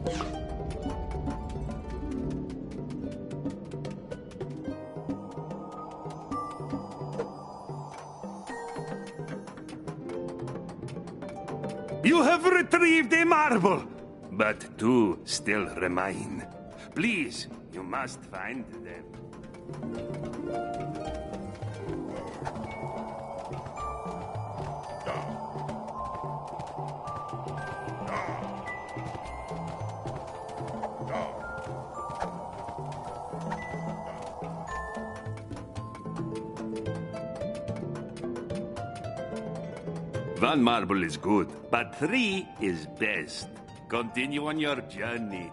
You have retrieved a marble, but two still remain. Please, you must find them. One marble is good, but three is best. Continue on your journey.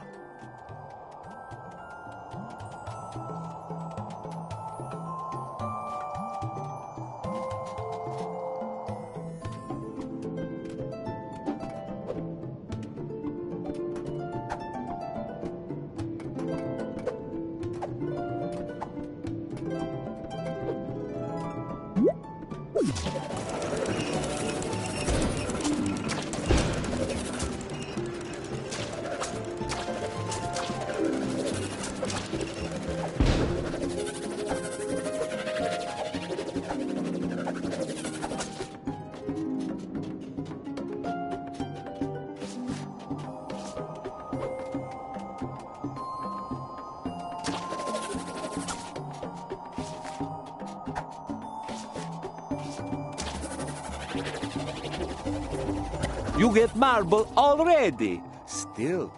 You get marble already. Still.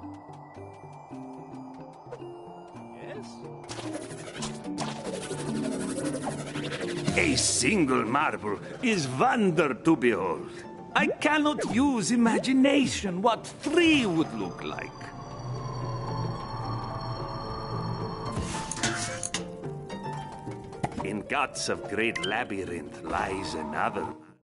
Yes? A single marble is wonder to behold. I cannot use imagination what three would look like. In guts of great labyrinth lies another.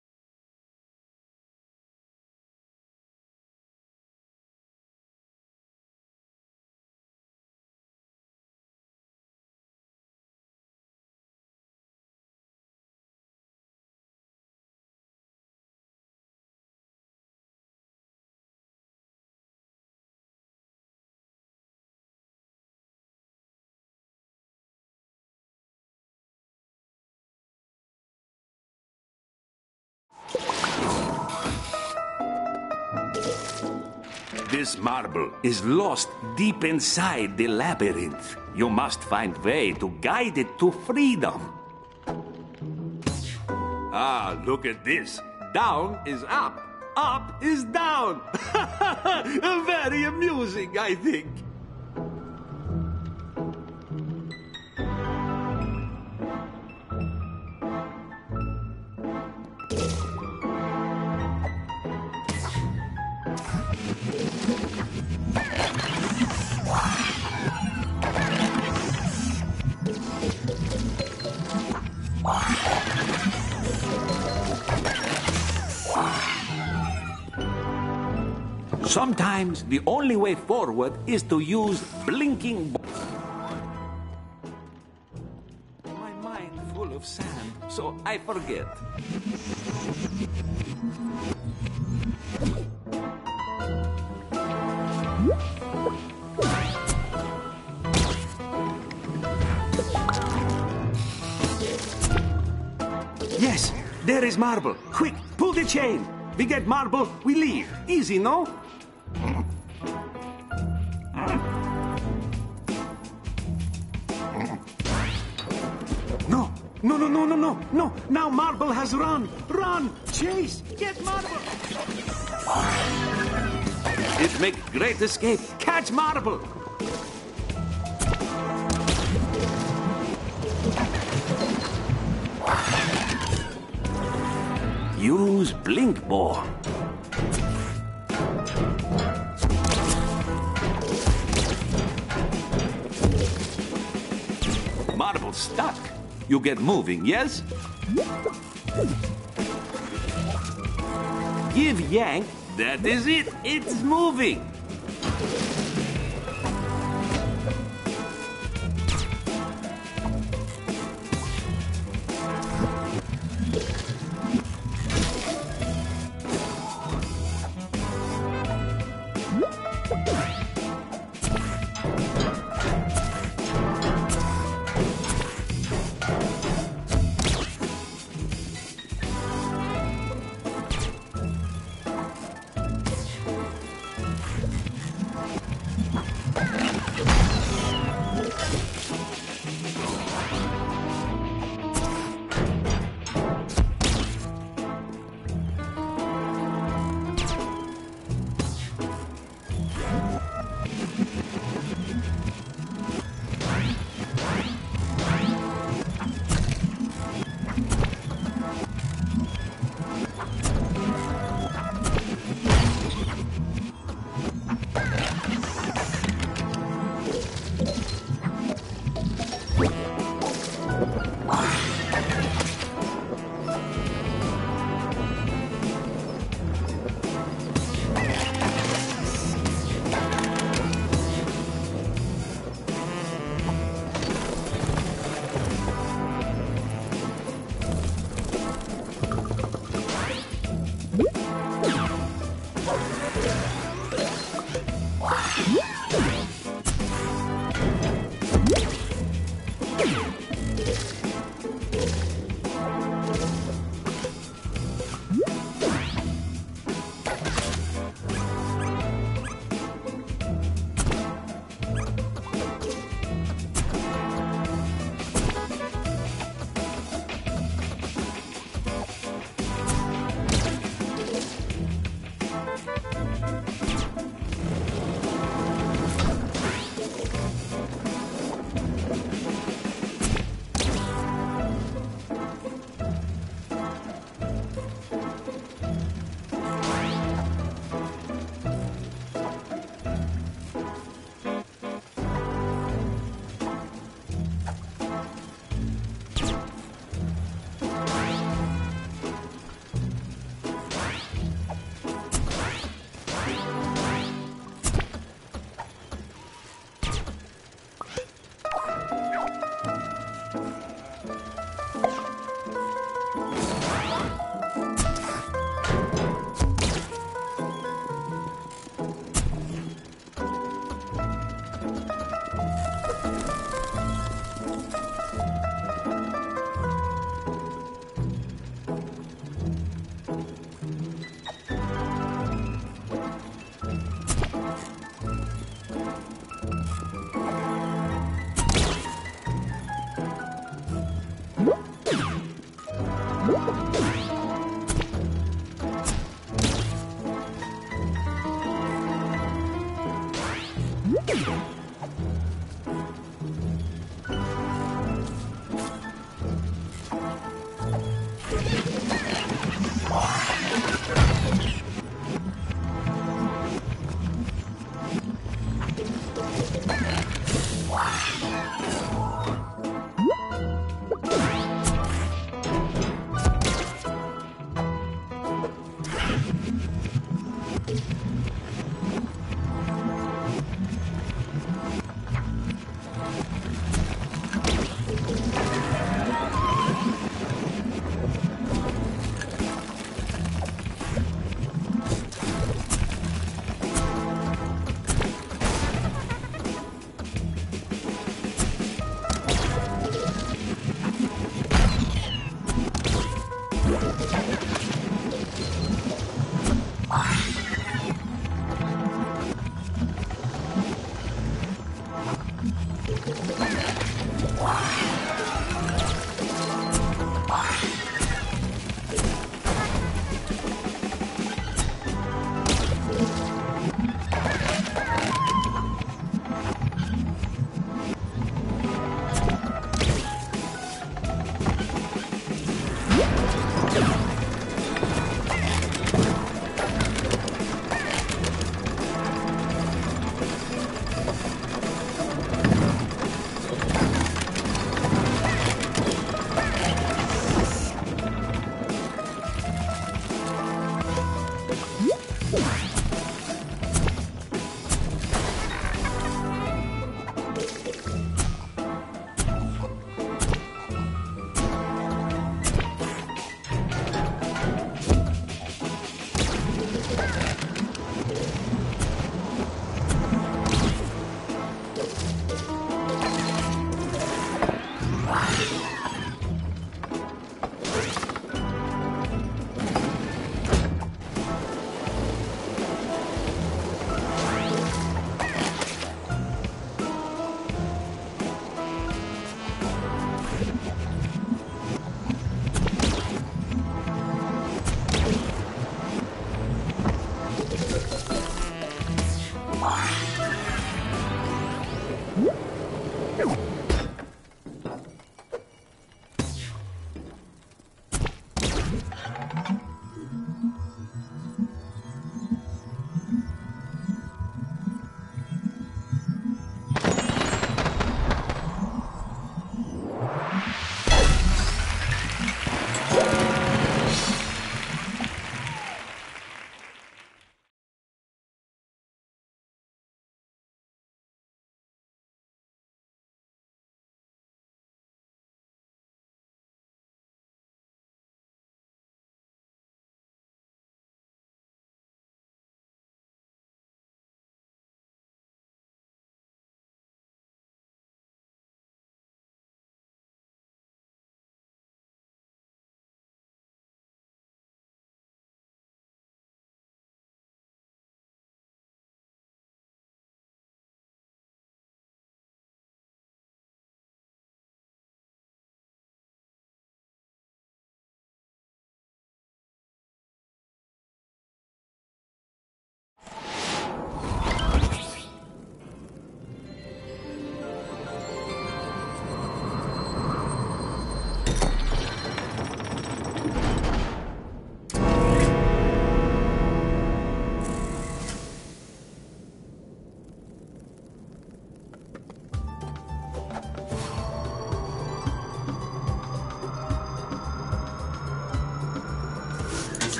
This marble is lost deep inside the labyrinth. You must find way to guide it to freedom. Ah, look at this. Down is up. Up is down. Very amusing, I think. Sometimes the only way forward is to use blinking. My mind full of sand, so I forget. Yes, there is marble. Quick, pull the chain. We get marble, we leave. Easy, no? No. Now marble has run. Run. Chase. Get marble. It makes great escape. Catch marble. Use blink ball. Marble stuck. You get moving, yes? Give yank. That is it. It's moving.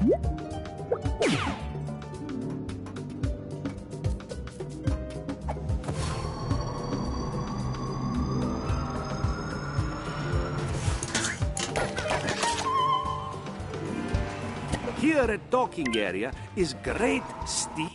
Here at docking area is great steam.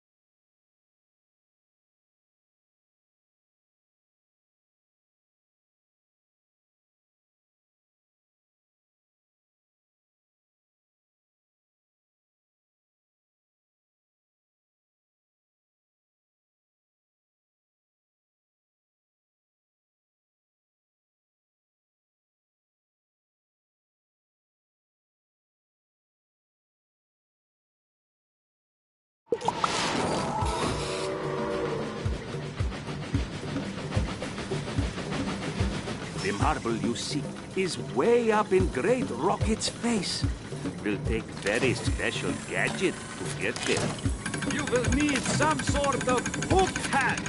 The marble you seek is way up in Great Rocket's face. Will take very special gadget to get there. You will need some sort of hook hat.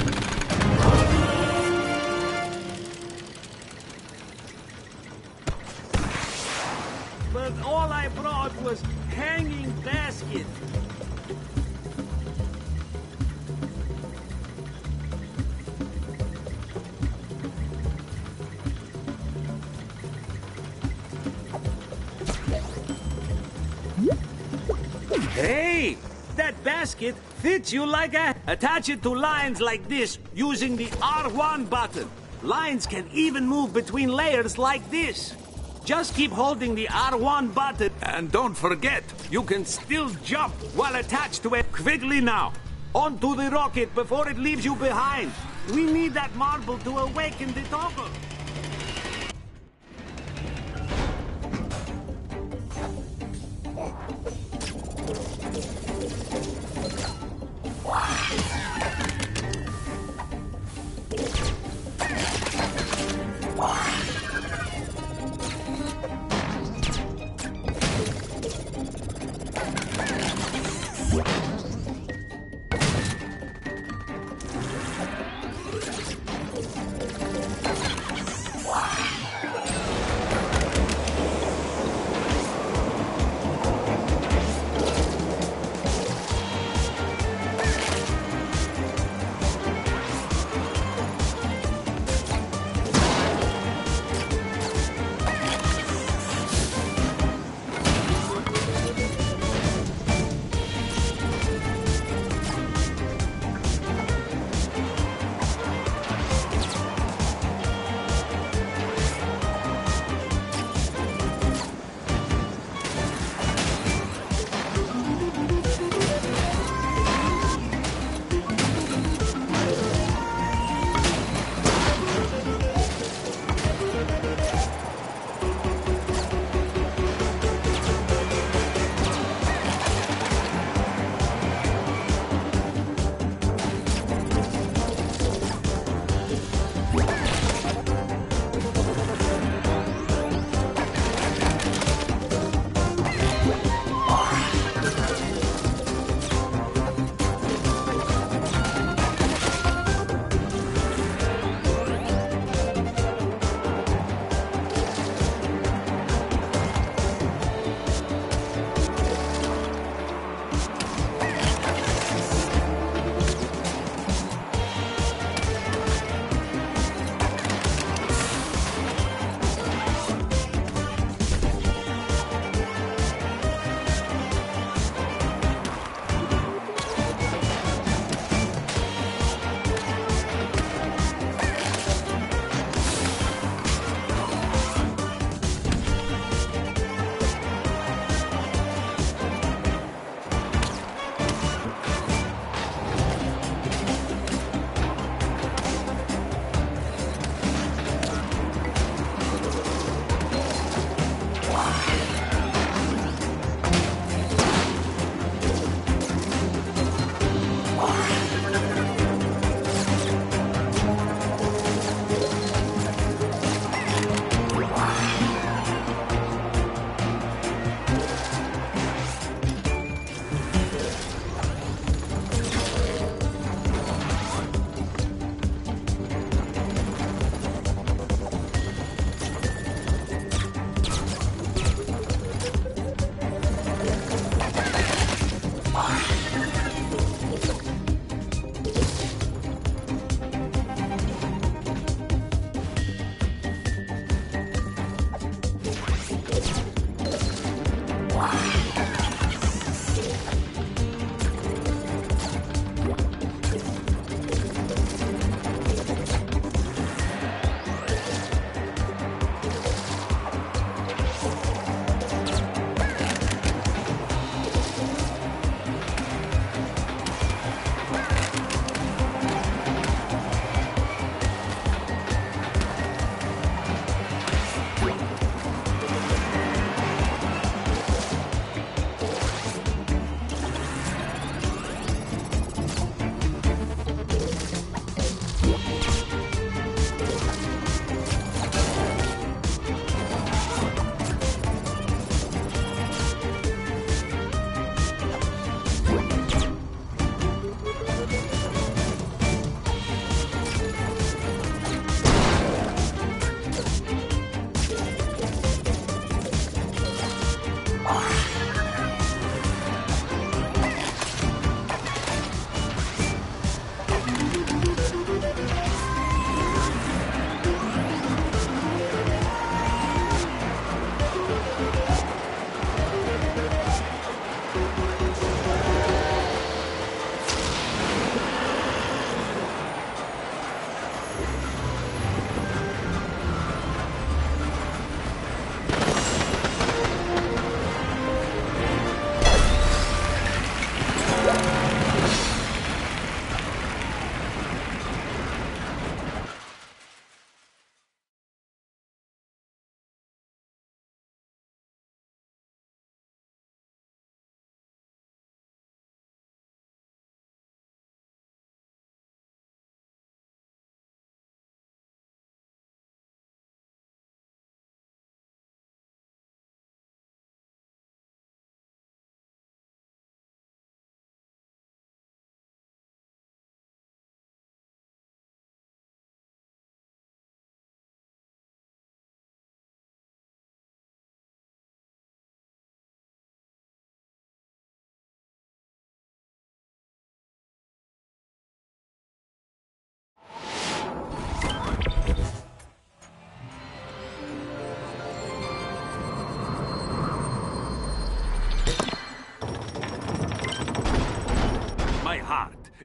But all I brought was hanging basket. Hey! That basket fits you like a... Attach it to lines like this using the R1 button. Lines can even move between layers like this. Just keep holding the R1 button. And don't forget, you can still jump while attached to it. Quickly now. Onto the rocket before it leaves you behind. We need that marble to awaken the toggle.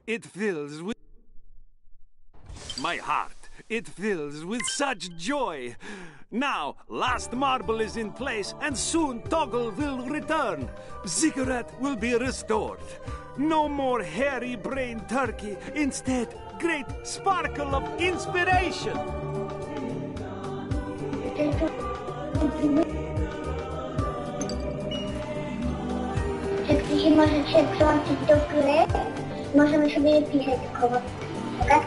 it fills with my heart. It fills with such joy. Now, last marble is in place, and soon Toggle will return. Ziggurat will be restored. No more hairy-brained turkey. Instead, great sparkle of inspiration. Czy ktoś może się przyłączyć do gry? Możemy sobie pisać koło. Tak?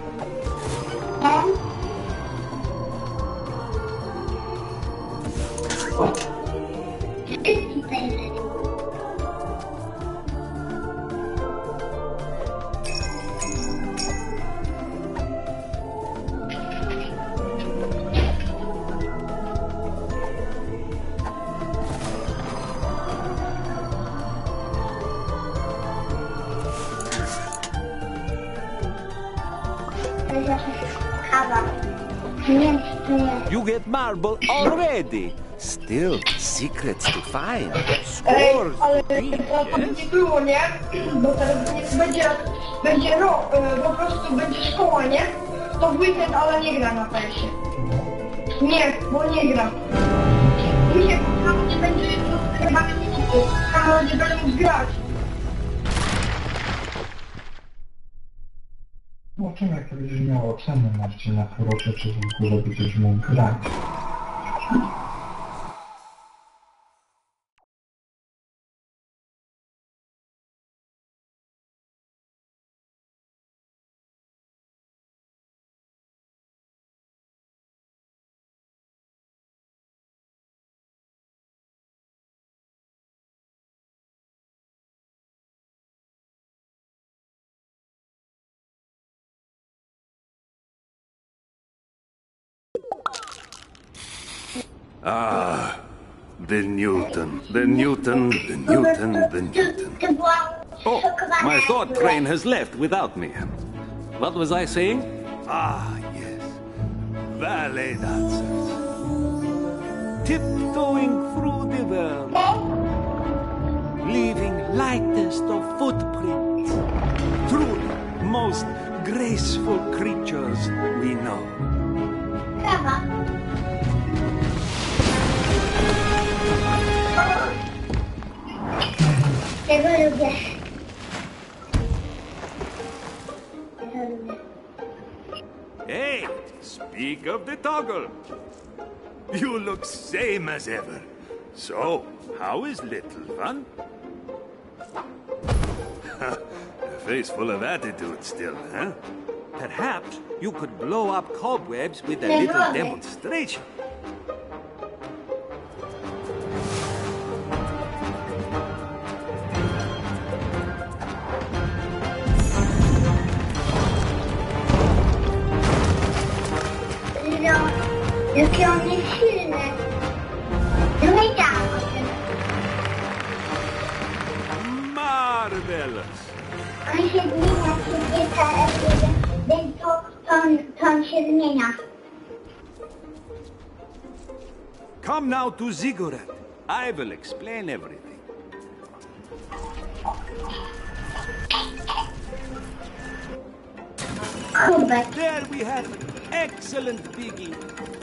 You get marble already. Still secrets to find. Scores. Ale nie było, nie? Bo teraz będzie rok, po prostu będzie szkoła, nie? To w weekend, ale nie gra na PS-ie. Nie, bo nie gra. Później tam nie będzie chyba tam nie będę mógł grać. No czym jak będziesz miał ocenę na odcinkach urocze, czy w ogóle będziesz mógł grać? Ah, the Newton. Oh, my thought train has left without me. What was I saying? Ah, yes. Ballet dancers. Tiptoeing through the world. Leaving lightest of footprints. Truly, most graceful creatures we know. Tego lubię. Hey, speak of the Toggle. You look same as ever. So, how is little one? A face full of attitude still, huh? Perhaps you could blow up cobwebs with a little demonstration. Jaki on jest silny. No i tak. Marvelous. On się zmienia, więc to się zmienia. Come now to Ziggurat. I will explain everything. There we have an excellent piggy.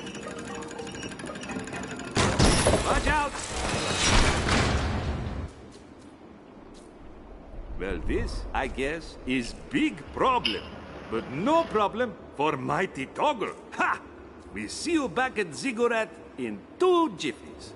Watch out! Well, this, I guess, is big problem. But no problem for mighty Toggle. Ha! We see you back at Ziggurat in 2 jiffies.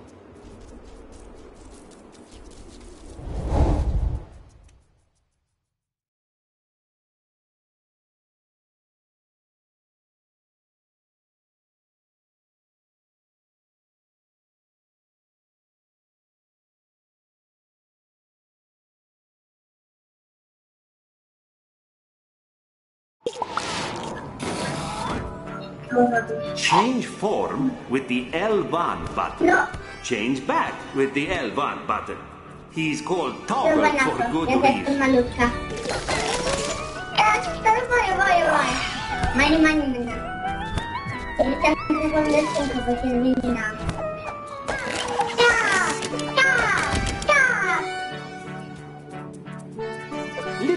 Change form with the L1 button. No. Change back with the L1 button. He's called Toggle for good reason.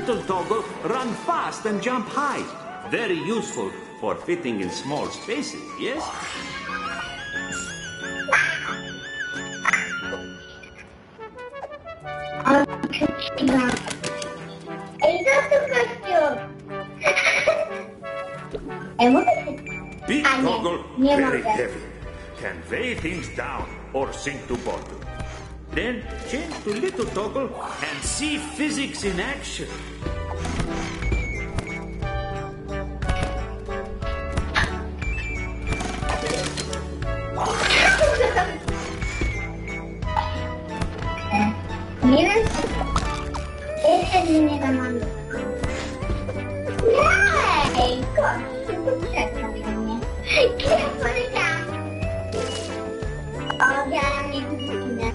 little toggle run fast and jump high. Very useful for fitting in small spaces, yes? Big toggle, very heavy. Can weigh things down or sink to bottom. Then change to little toggle and see physics in action. Miren, ese es mi ganando. ¡Ay! ¿Qué por acá? Oh, ya la misma.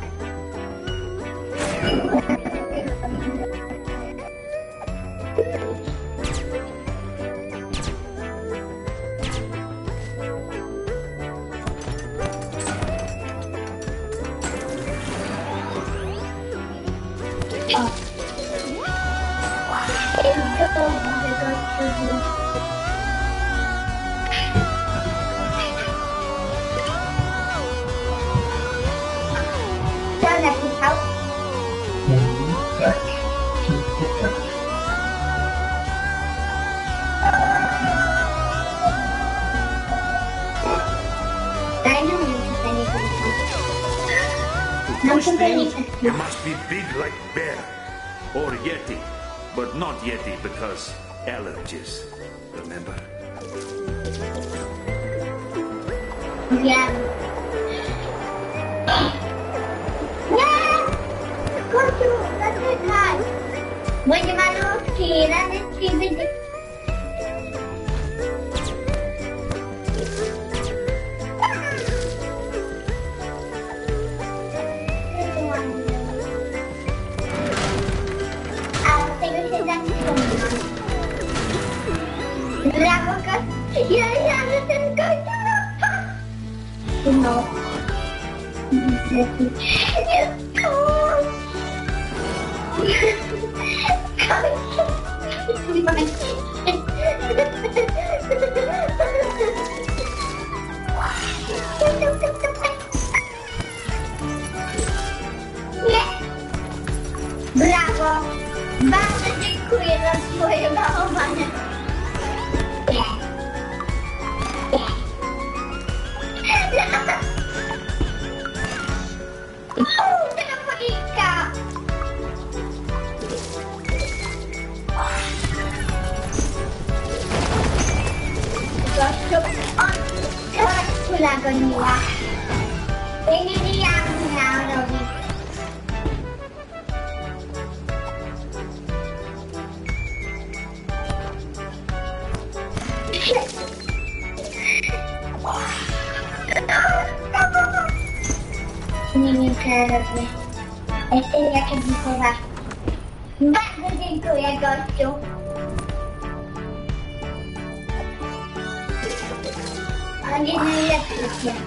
You must be big like bear or yeti, but not yeti because allergies. Remember? Yeah. Go to the time. When you want to see it, no. Brawo! Bardzo dziękuję za swoje małowanie. Goniła. Ja nie miałam robić. Nie wiem, co ja robię. Jestem jak editowa. Bardzo dziękuję, gościu. Ale nie najlepszy się.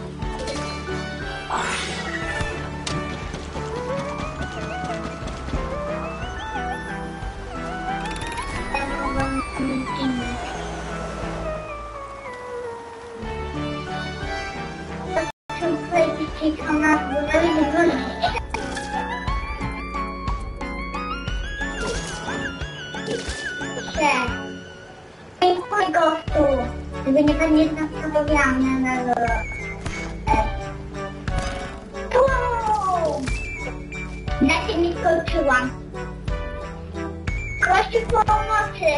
Żeby nie będzie nastawiamy na na się mi skończyłam. Kościół pomocy.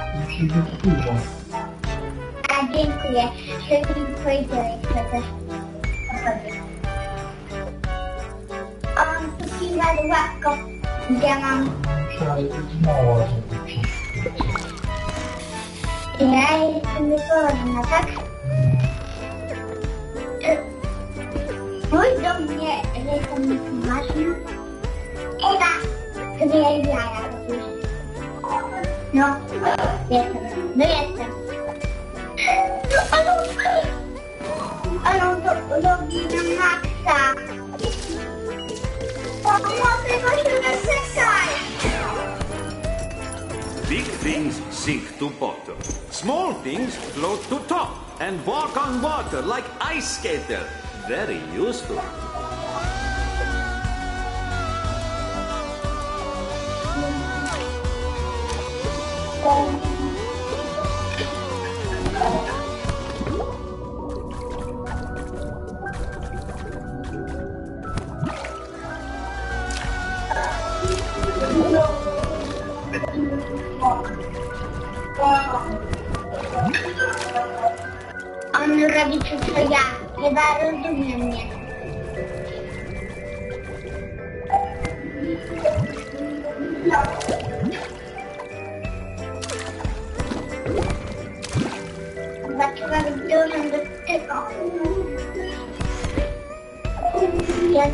A dziękuję, że mi powiedziałeś, że też pochodzi. On tu kiwa łapką, gdzie mam. Ja jestem wypowiedźna, tak? Mój do mnie, że jestem ważna. Ewa, sobie ja jaja robisz. No, jestem. No jestem. Ale on to robi na maksa. Pomocy, go się czekaj. things sink to bottom. Small things float to top and walk on water like ice skater. Very useful. On robi wszystko ja, chyba rozumie mnie. Zobaczyłam dużą do tego. Ja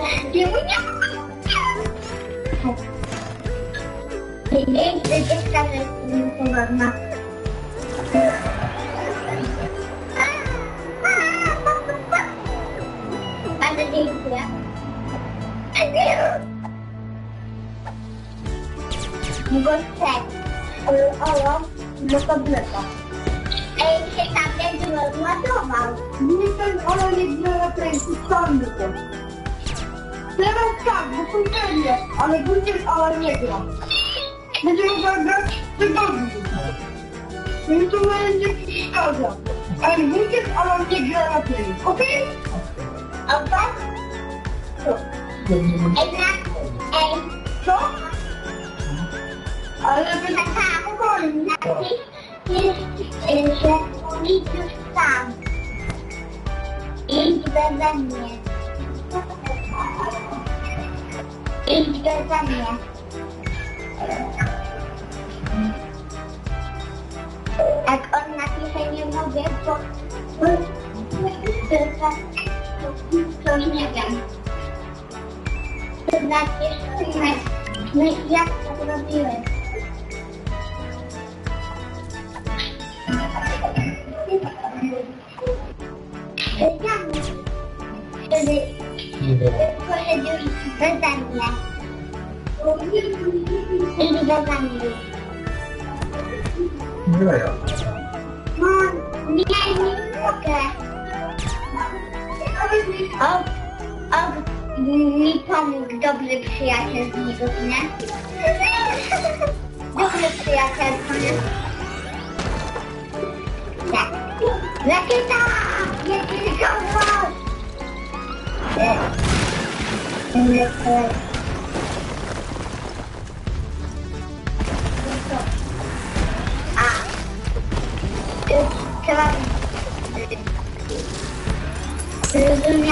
nie dziewka, że jestem pogodna. Bardzo dziękuję. Mogę do tableta. Ej, się tablet rozładował. Nie ten Olo nie gra na prędkość, sam to. Teraz tak, bo są serie, ale wójciec Ala nie gra. Będzie mogła grać w tygodniu. Więc to będzie przeszkadza. Ale wójciec Ala nie gra na prędkość, okej? Opak? Ej, co? Ale wy... Napisz, że idź już sam. Idź beze mnie. Idź beze mnie. Jak on napisze nie mogę, to nie wiem. To napisz, jak to zrobiłem. Wtedy poszedł już beze mnie. Idź beze mnie. Nie mogę. Mi pomógł dobry przyjaciel z niego, nie? Dobry przyjaciel, nie? Tak. Rakieta! Nie tylko was! Trzeba zrozumieć.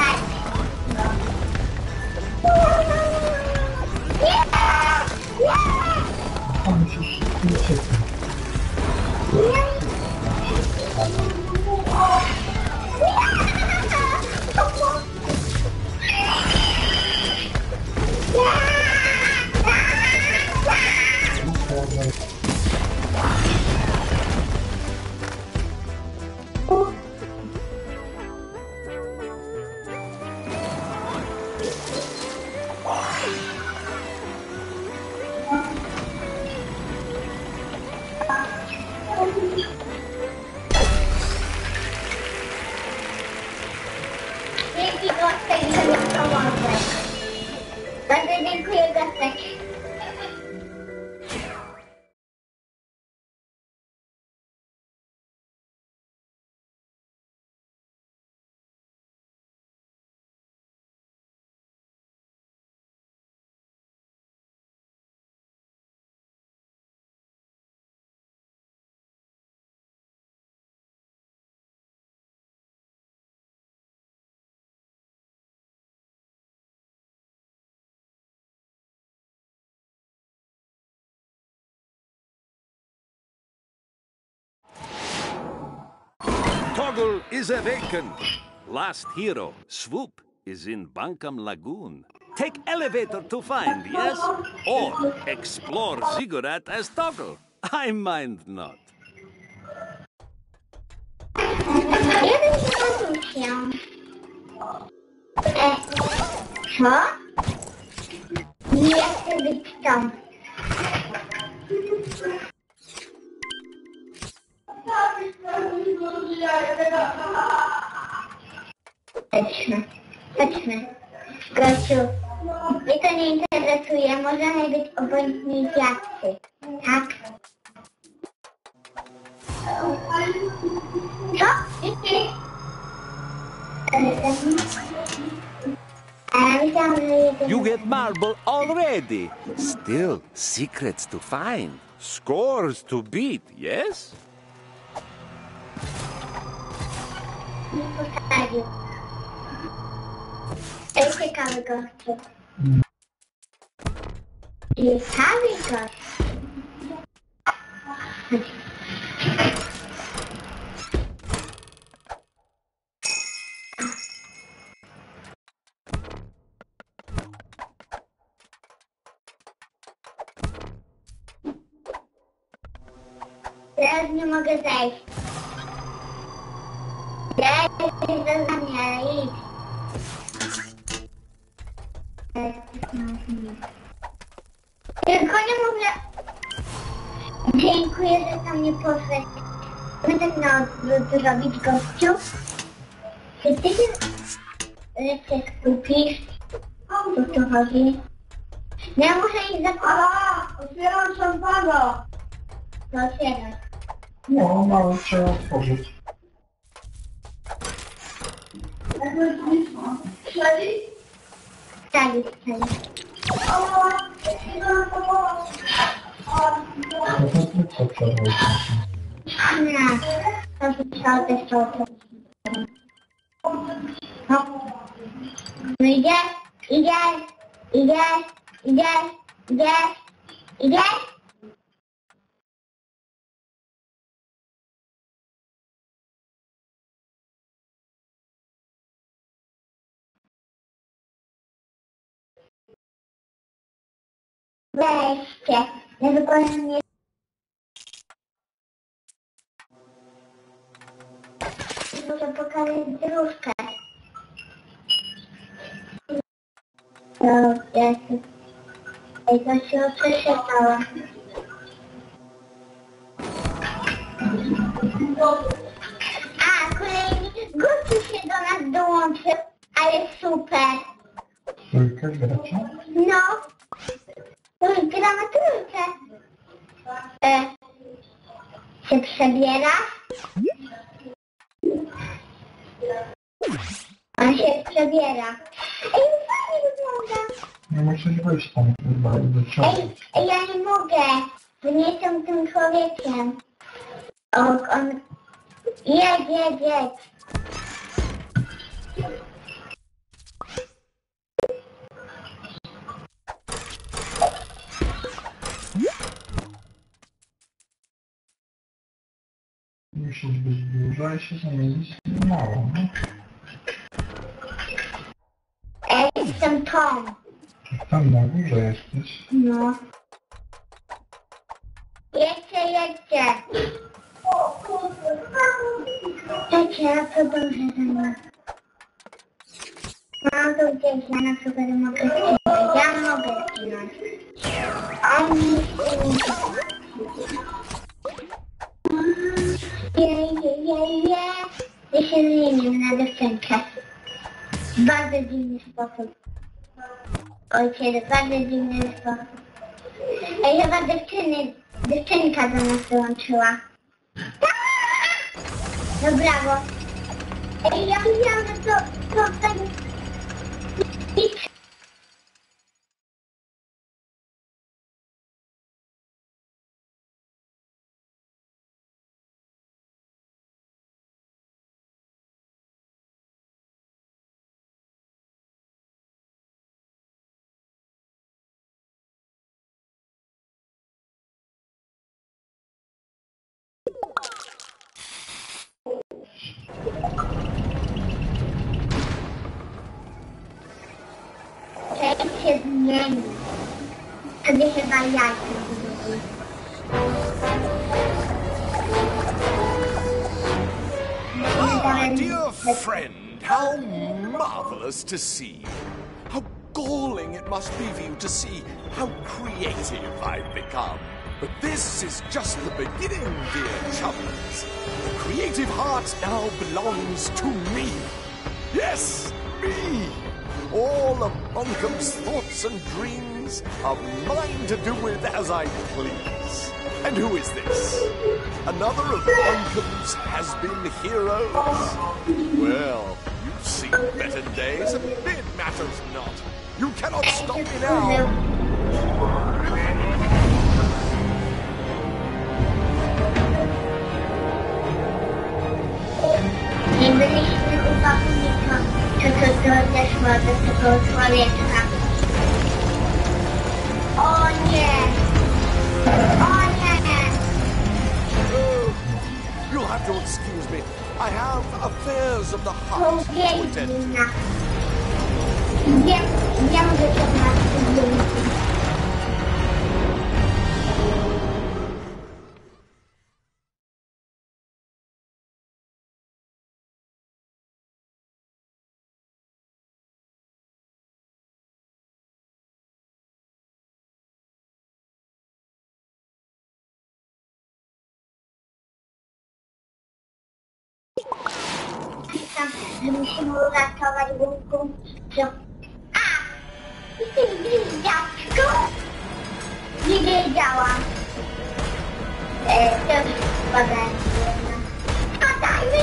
Dzięki Gostek, że mi pomogłeś. Bardzo dziękuję, Gostek. Toggle is awakened. Last hero, Swoop, is in Bankum Lagoon. Take elevator to find, yes? Or explore Ziggurat as Toggle. I mind not. Co? Nie chcę być tam. Chodźmy. Gościu, mnie to nie interesuje, możemy być obojętni jacy, tak? Co? You get marble already. Still secrets to find. Scores to beat, yes? Nie posadził. Ciekawy gościu. Ciekawy gościu. Teraz nie mogę zejść. Ja jestem do zadania, ale idź. Tylko nie mogę... Dziękuję, że tam nie poszedł. Będę miał zrobić gościu. Czy ty się wreszcie skupisz? O co tu chodzi? No ja muszę iść za... Otwieram szampana! To otwieraj. No, mało trzeba otworzyć. Stali. No to co przerwać? Nie, to pisał też to. No idziesz. Weźcie, nie wykonam mnie. Muszę pokazać dróżkę. Jezu. Ej, to się przeszepała. A, kolejny gościu się do nas dołączył, ale super. Trójkę gracie? No. To już gra na trójkę. Się przebiera. On się przebiera. Ej, fajnie wygląda. Nie musisz wyjść tam chyba i do przodu. Ej, ja nie mogę. Bo nie jestem tym człowiekiem. On... Jedź. Musisz być dużo i się zamienić w mało, no? Jestem Tom. Tam na górze jesteś. No. Jedźcie. Czekaj, ja podążę za mną. Mam to gdzieś, ja na przykład mogę zginąć. Ja mogę zginąć. On mi Ja się zmienił na dziewczynkę. W bardzo dziwny sposób. Ojciec, bardzo dziwny sposób. Ej, chyba dziewczynka do nas dołączyła. No brawo. Ej, ja myślałam, że to tak... się zmieni. Wtedy chyba ja się zmieni. Ah, dear friend, how marvelous to see you. How galling it must be for you to see how creative I've become. But this is just the beginning, dear chums. The creative heart now belongs to me. Yes, me! All of Bunkum's thoughts and dreams are mine to do with as I please. And who is this? Another of Bunkum's has-been heroes? Well, you've seen better days, and it matters not. You cannot stop me now. Nie byliśmy upomnikiem, czy to zeszło do tego człowieka. O nie! O nie! You'll have to excuse me. I have affairs of the heart to attend to. Wiem, że to nas że musimy uratować Bunkum. Jesteś bliźniaczką? Nie wiedziałam. To już badajmy. Badajmy!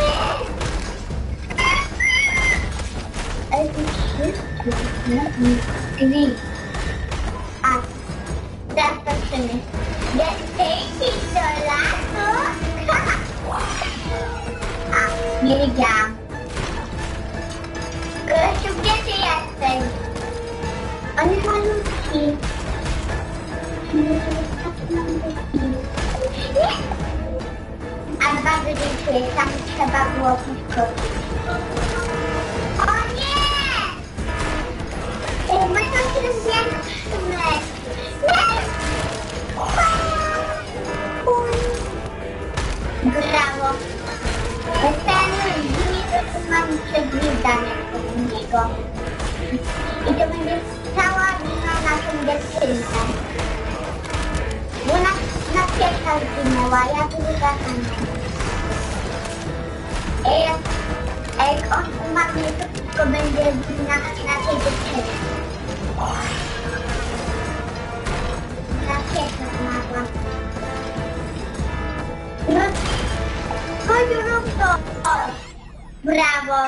Ale to wszystko gri. A, teraz patrzymy. $10 do lasu? A, nie wiedziałam. Krasiu, gdzie ty jesteś? On jest malutki. Nie! A bardzo dziękuję, tam trzeba było podskoczyć. O nie! Można się rozwiązać. Brawo! Ten zimny mam przegwizdane od niego. I to będzie cała wina naszą dziewczynkę. Bo na pierwsza zginęła, ja druga sama. Jak on umarnie, to wszystko będzie wina naszej dziewczyny. Na pierwsza zmarła. No, chodź rób to! Brawo!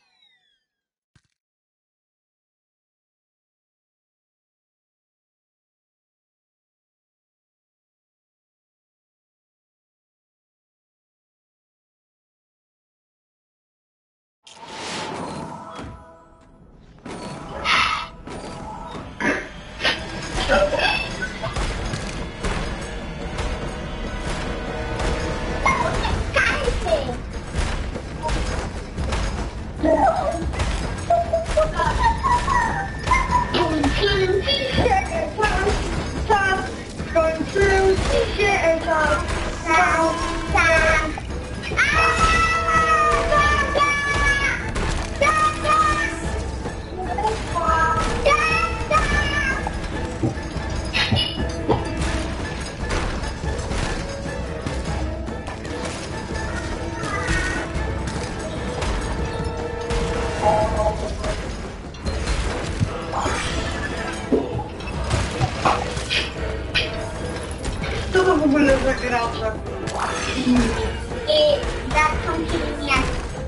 Co to w ogóle za gracze? I zaczął się zmieniać.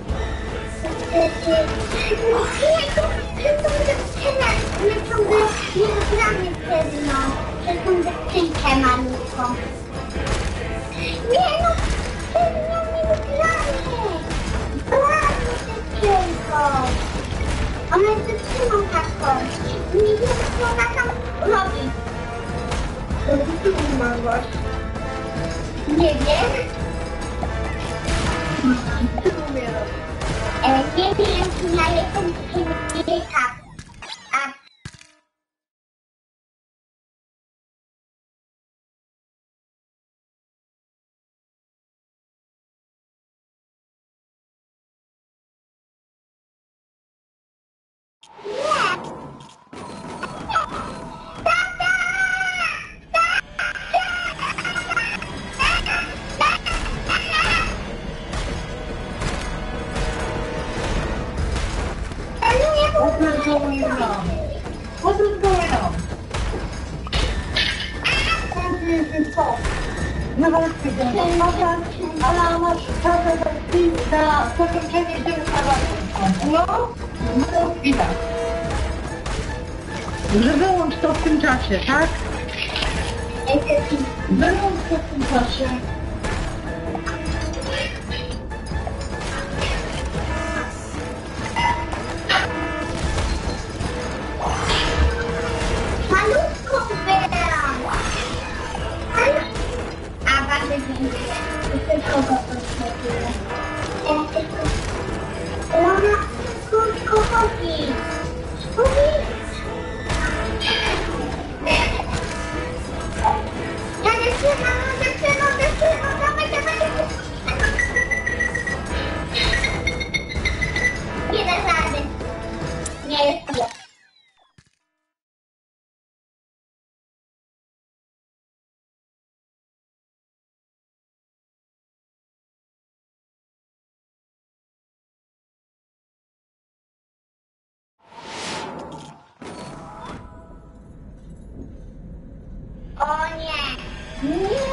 My ciągle nie gramy pewno, że tą dziewczynkę malutką. Nie no, pewno nie gramy. Brawo dziewczynko. Ona jest dziewczyną taką. Nie wiem, co ona tam robi. Co ty umarłaś? Nie wiem. Ty umierasz. Nie wiem, na jakim filmie tak. A co? No wątpię, ale masz czas na zakończenie gry No, i tak. Że wyłącz to w tym czasie, tak? Wyłącz to w tym czasie. Malutką wybieram. A bardzo dziękuję. Tylko go potrzebuję. Ona krótko chodzi. Ja dziewczyno, dawaj. Nie da rady. Nie jest to. O nie! Nie!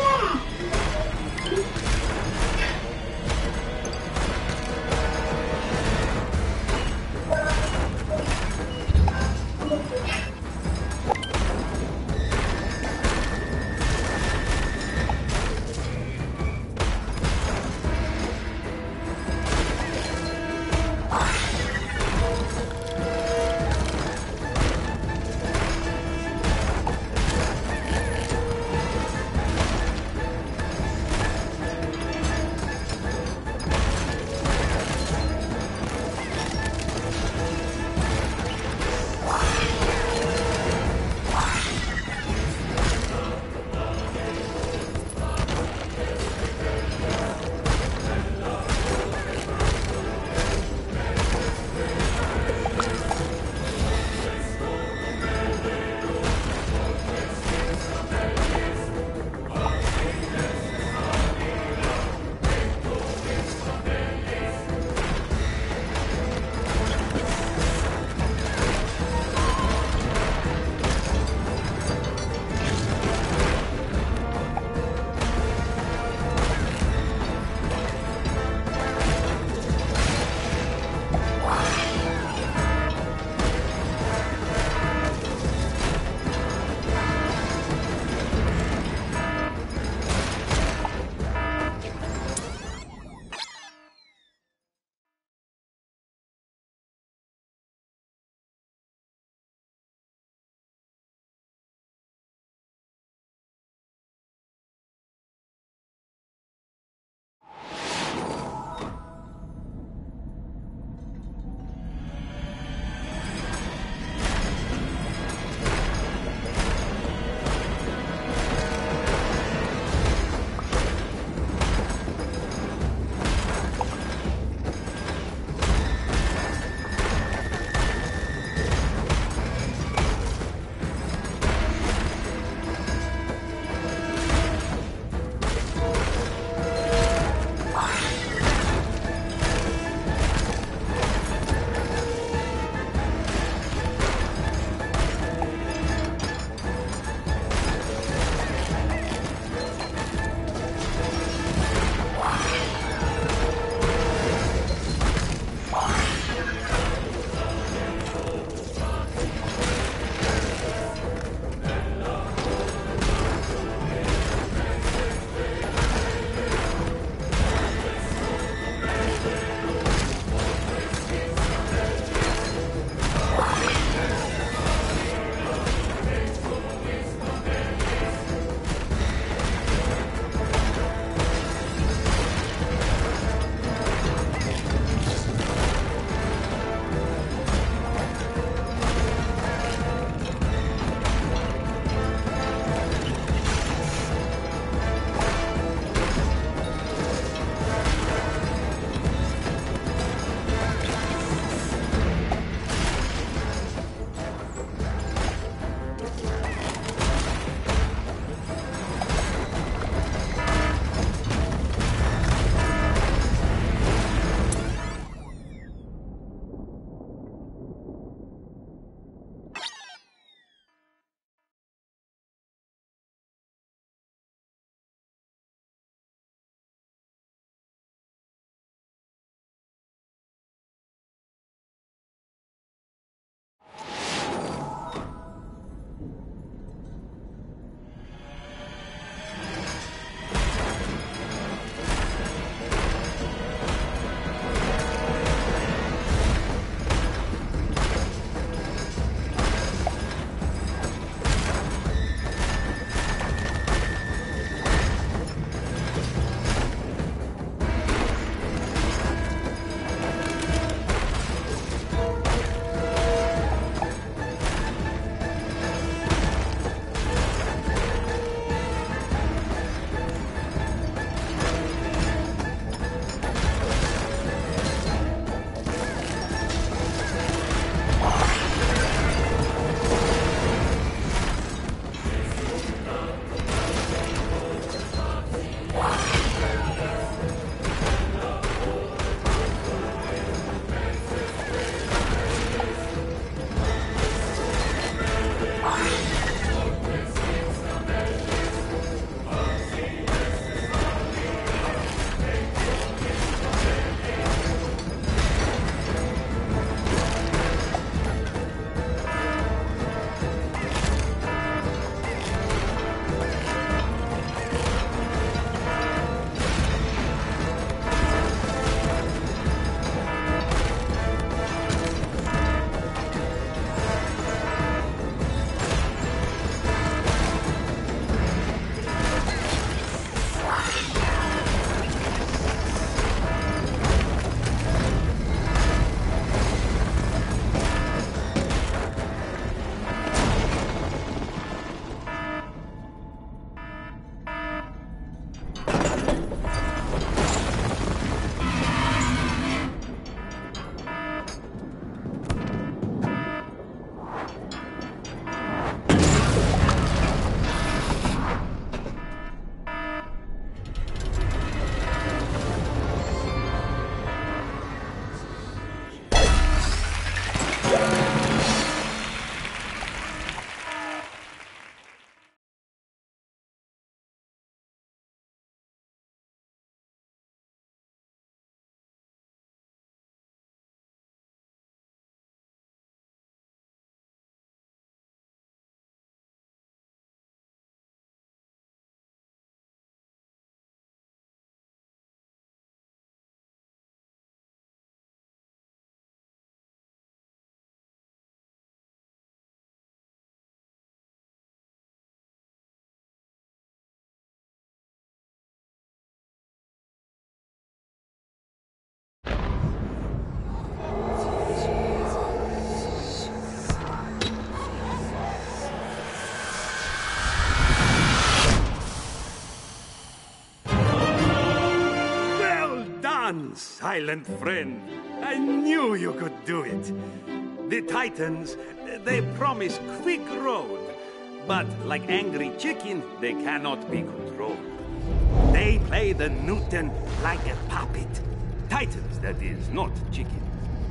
done, silent friend. I knew you could do it. The Titans, they promise quick road, but like angry chicken, they cannot be controlled. They play the Newton like a puppet. Titans, that is, not chickens.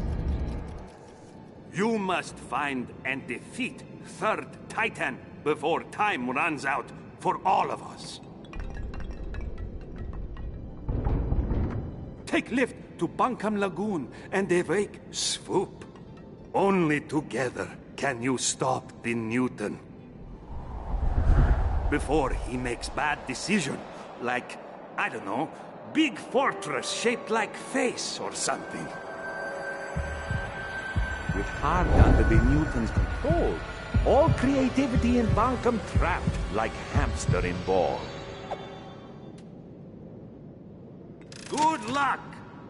You must find and defeat Third Titan before time runs out for all of us. Take lift to Buncombe Lagoon and awake Swoop. Only together can you stop the Newton. Before he makes bad decision, like, I don't know, big fortress shaped like face or something. With hard under the Newton's control, all creativity in Buncombe trapped like hamster in ball. Good luck!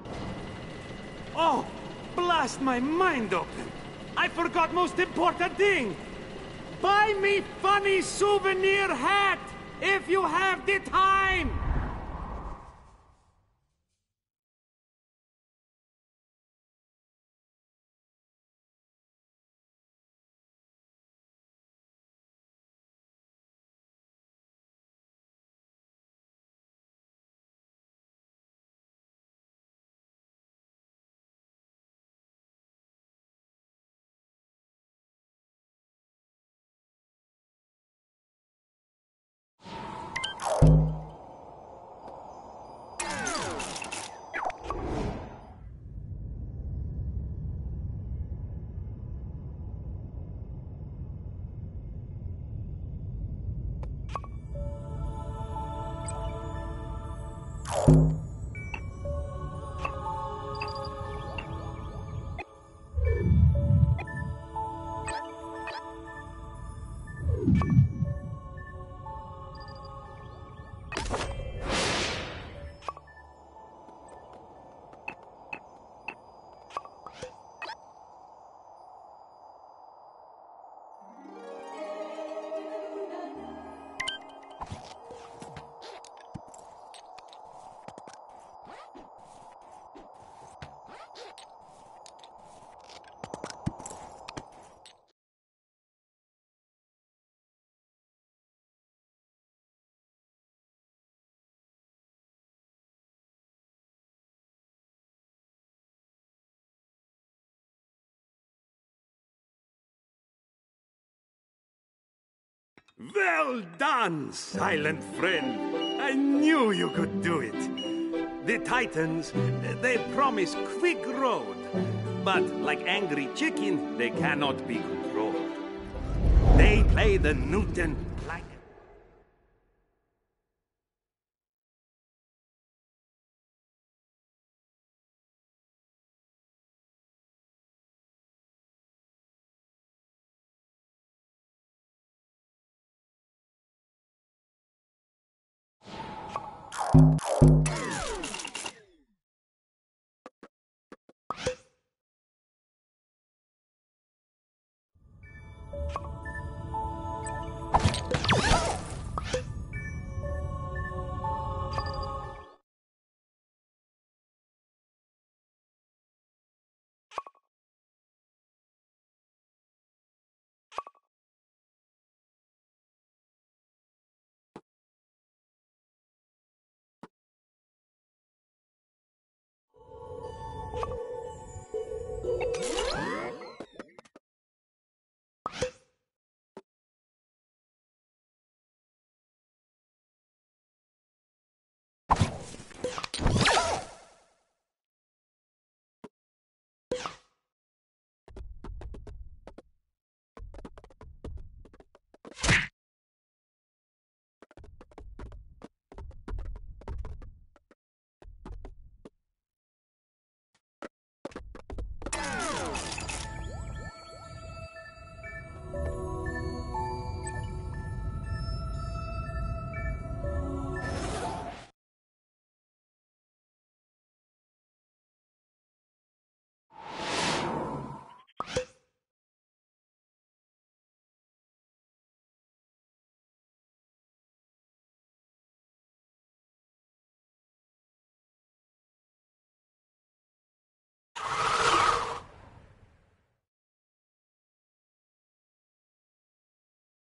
Oh, blast my mind open! I forgot most important thing! Buy me funny souvenir hat if you have the time! Well done, silent friend. I knew you could do it. The Titans, they promise quick road, but like angry chicken, they cannot be controlled. They play the Newton like...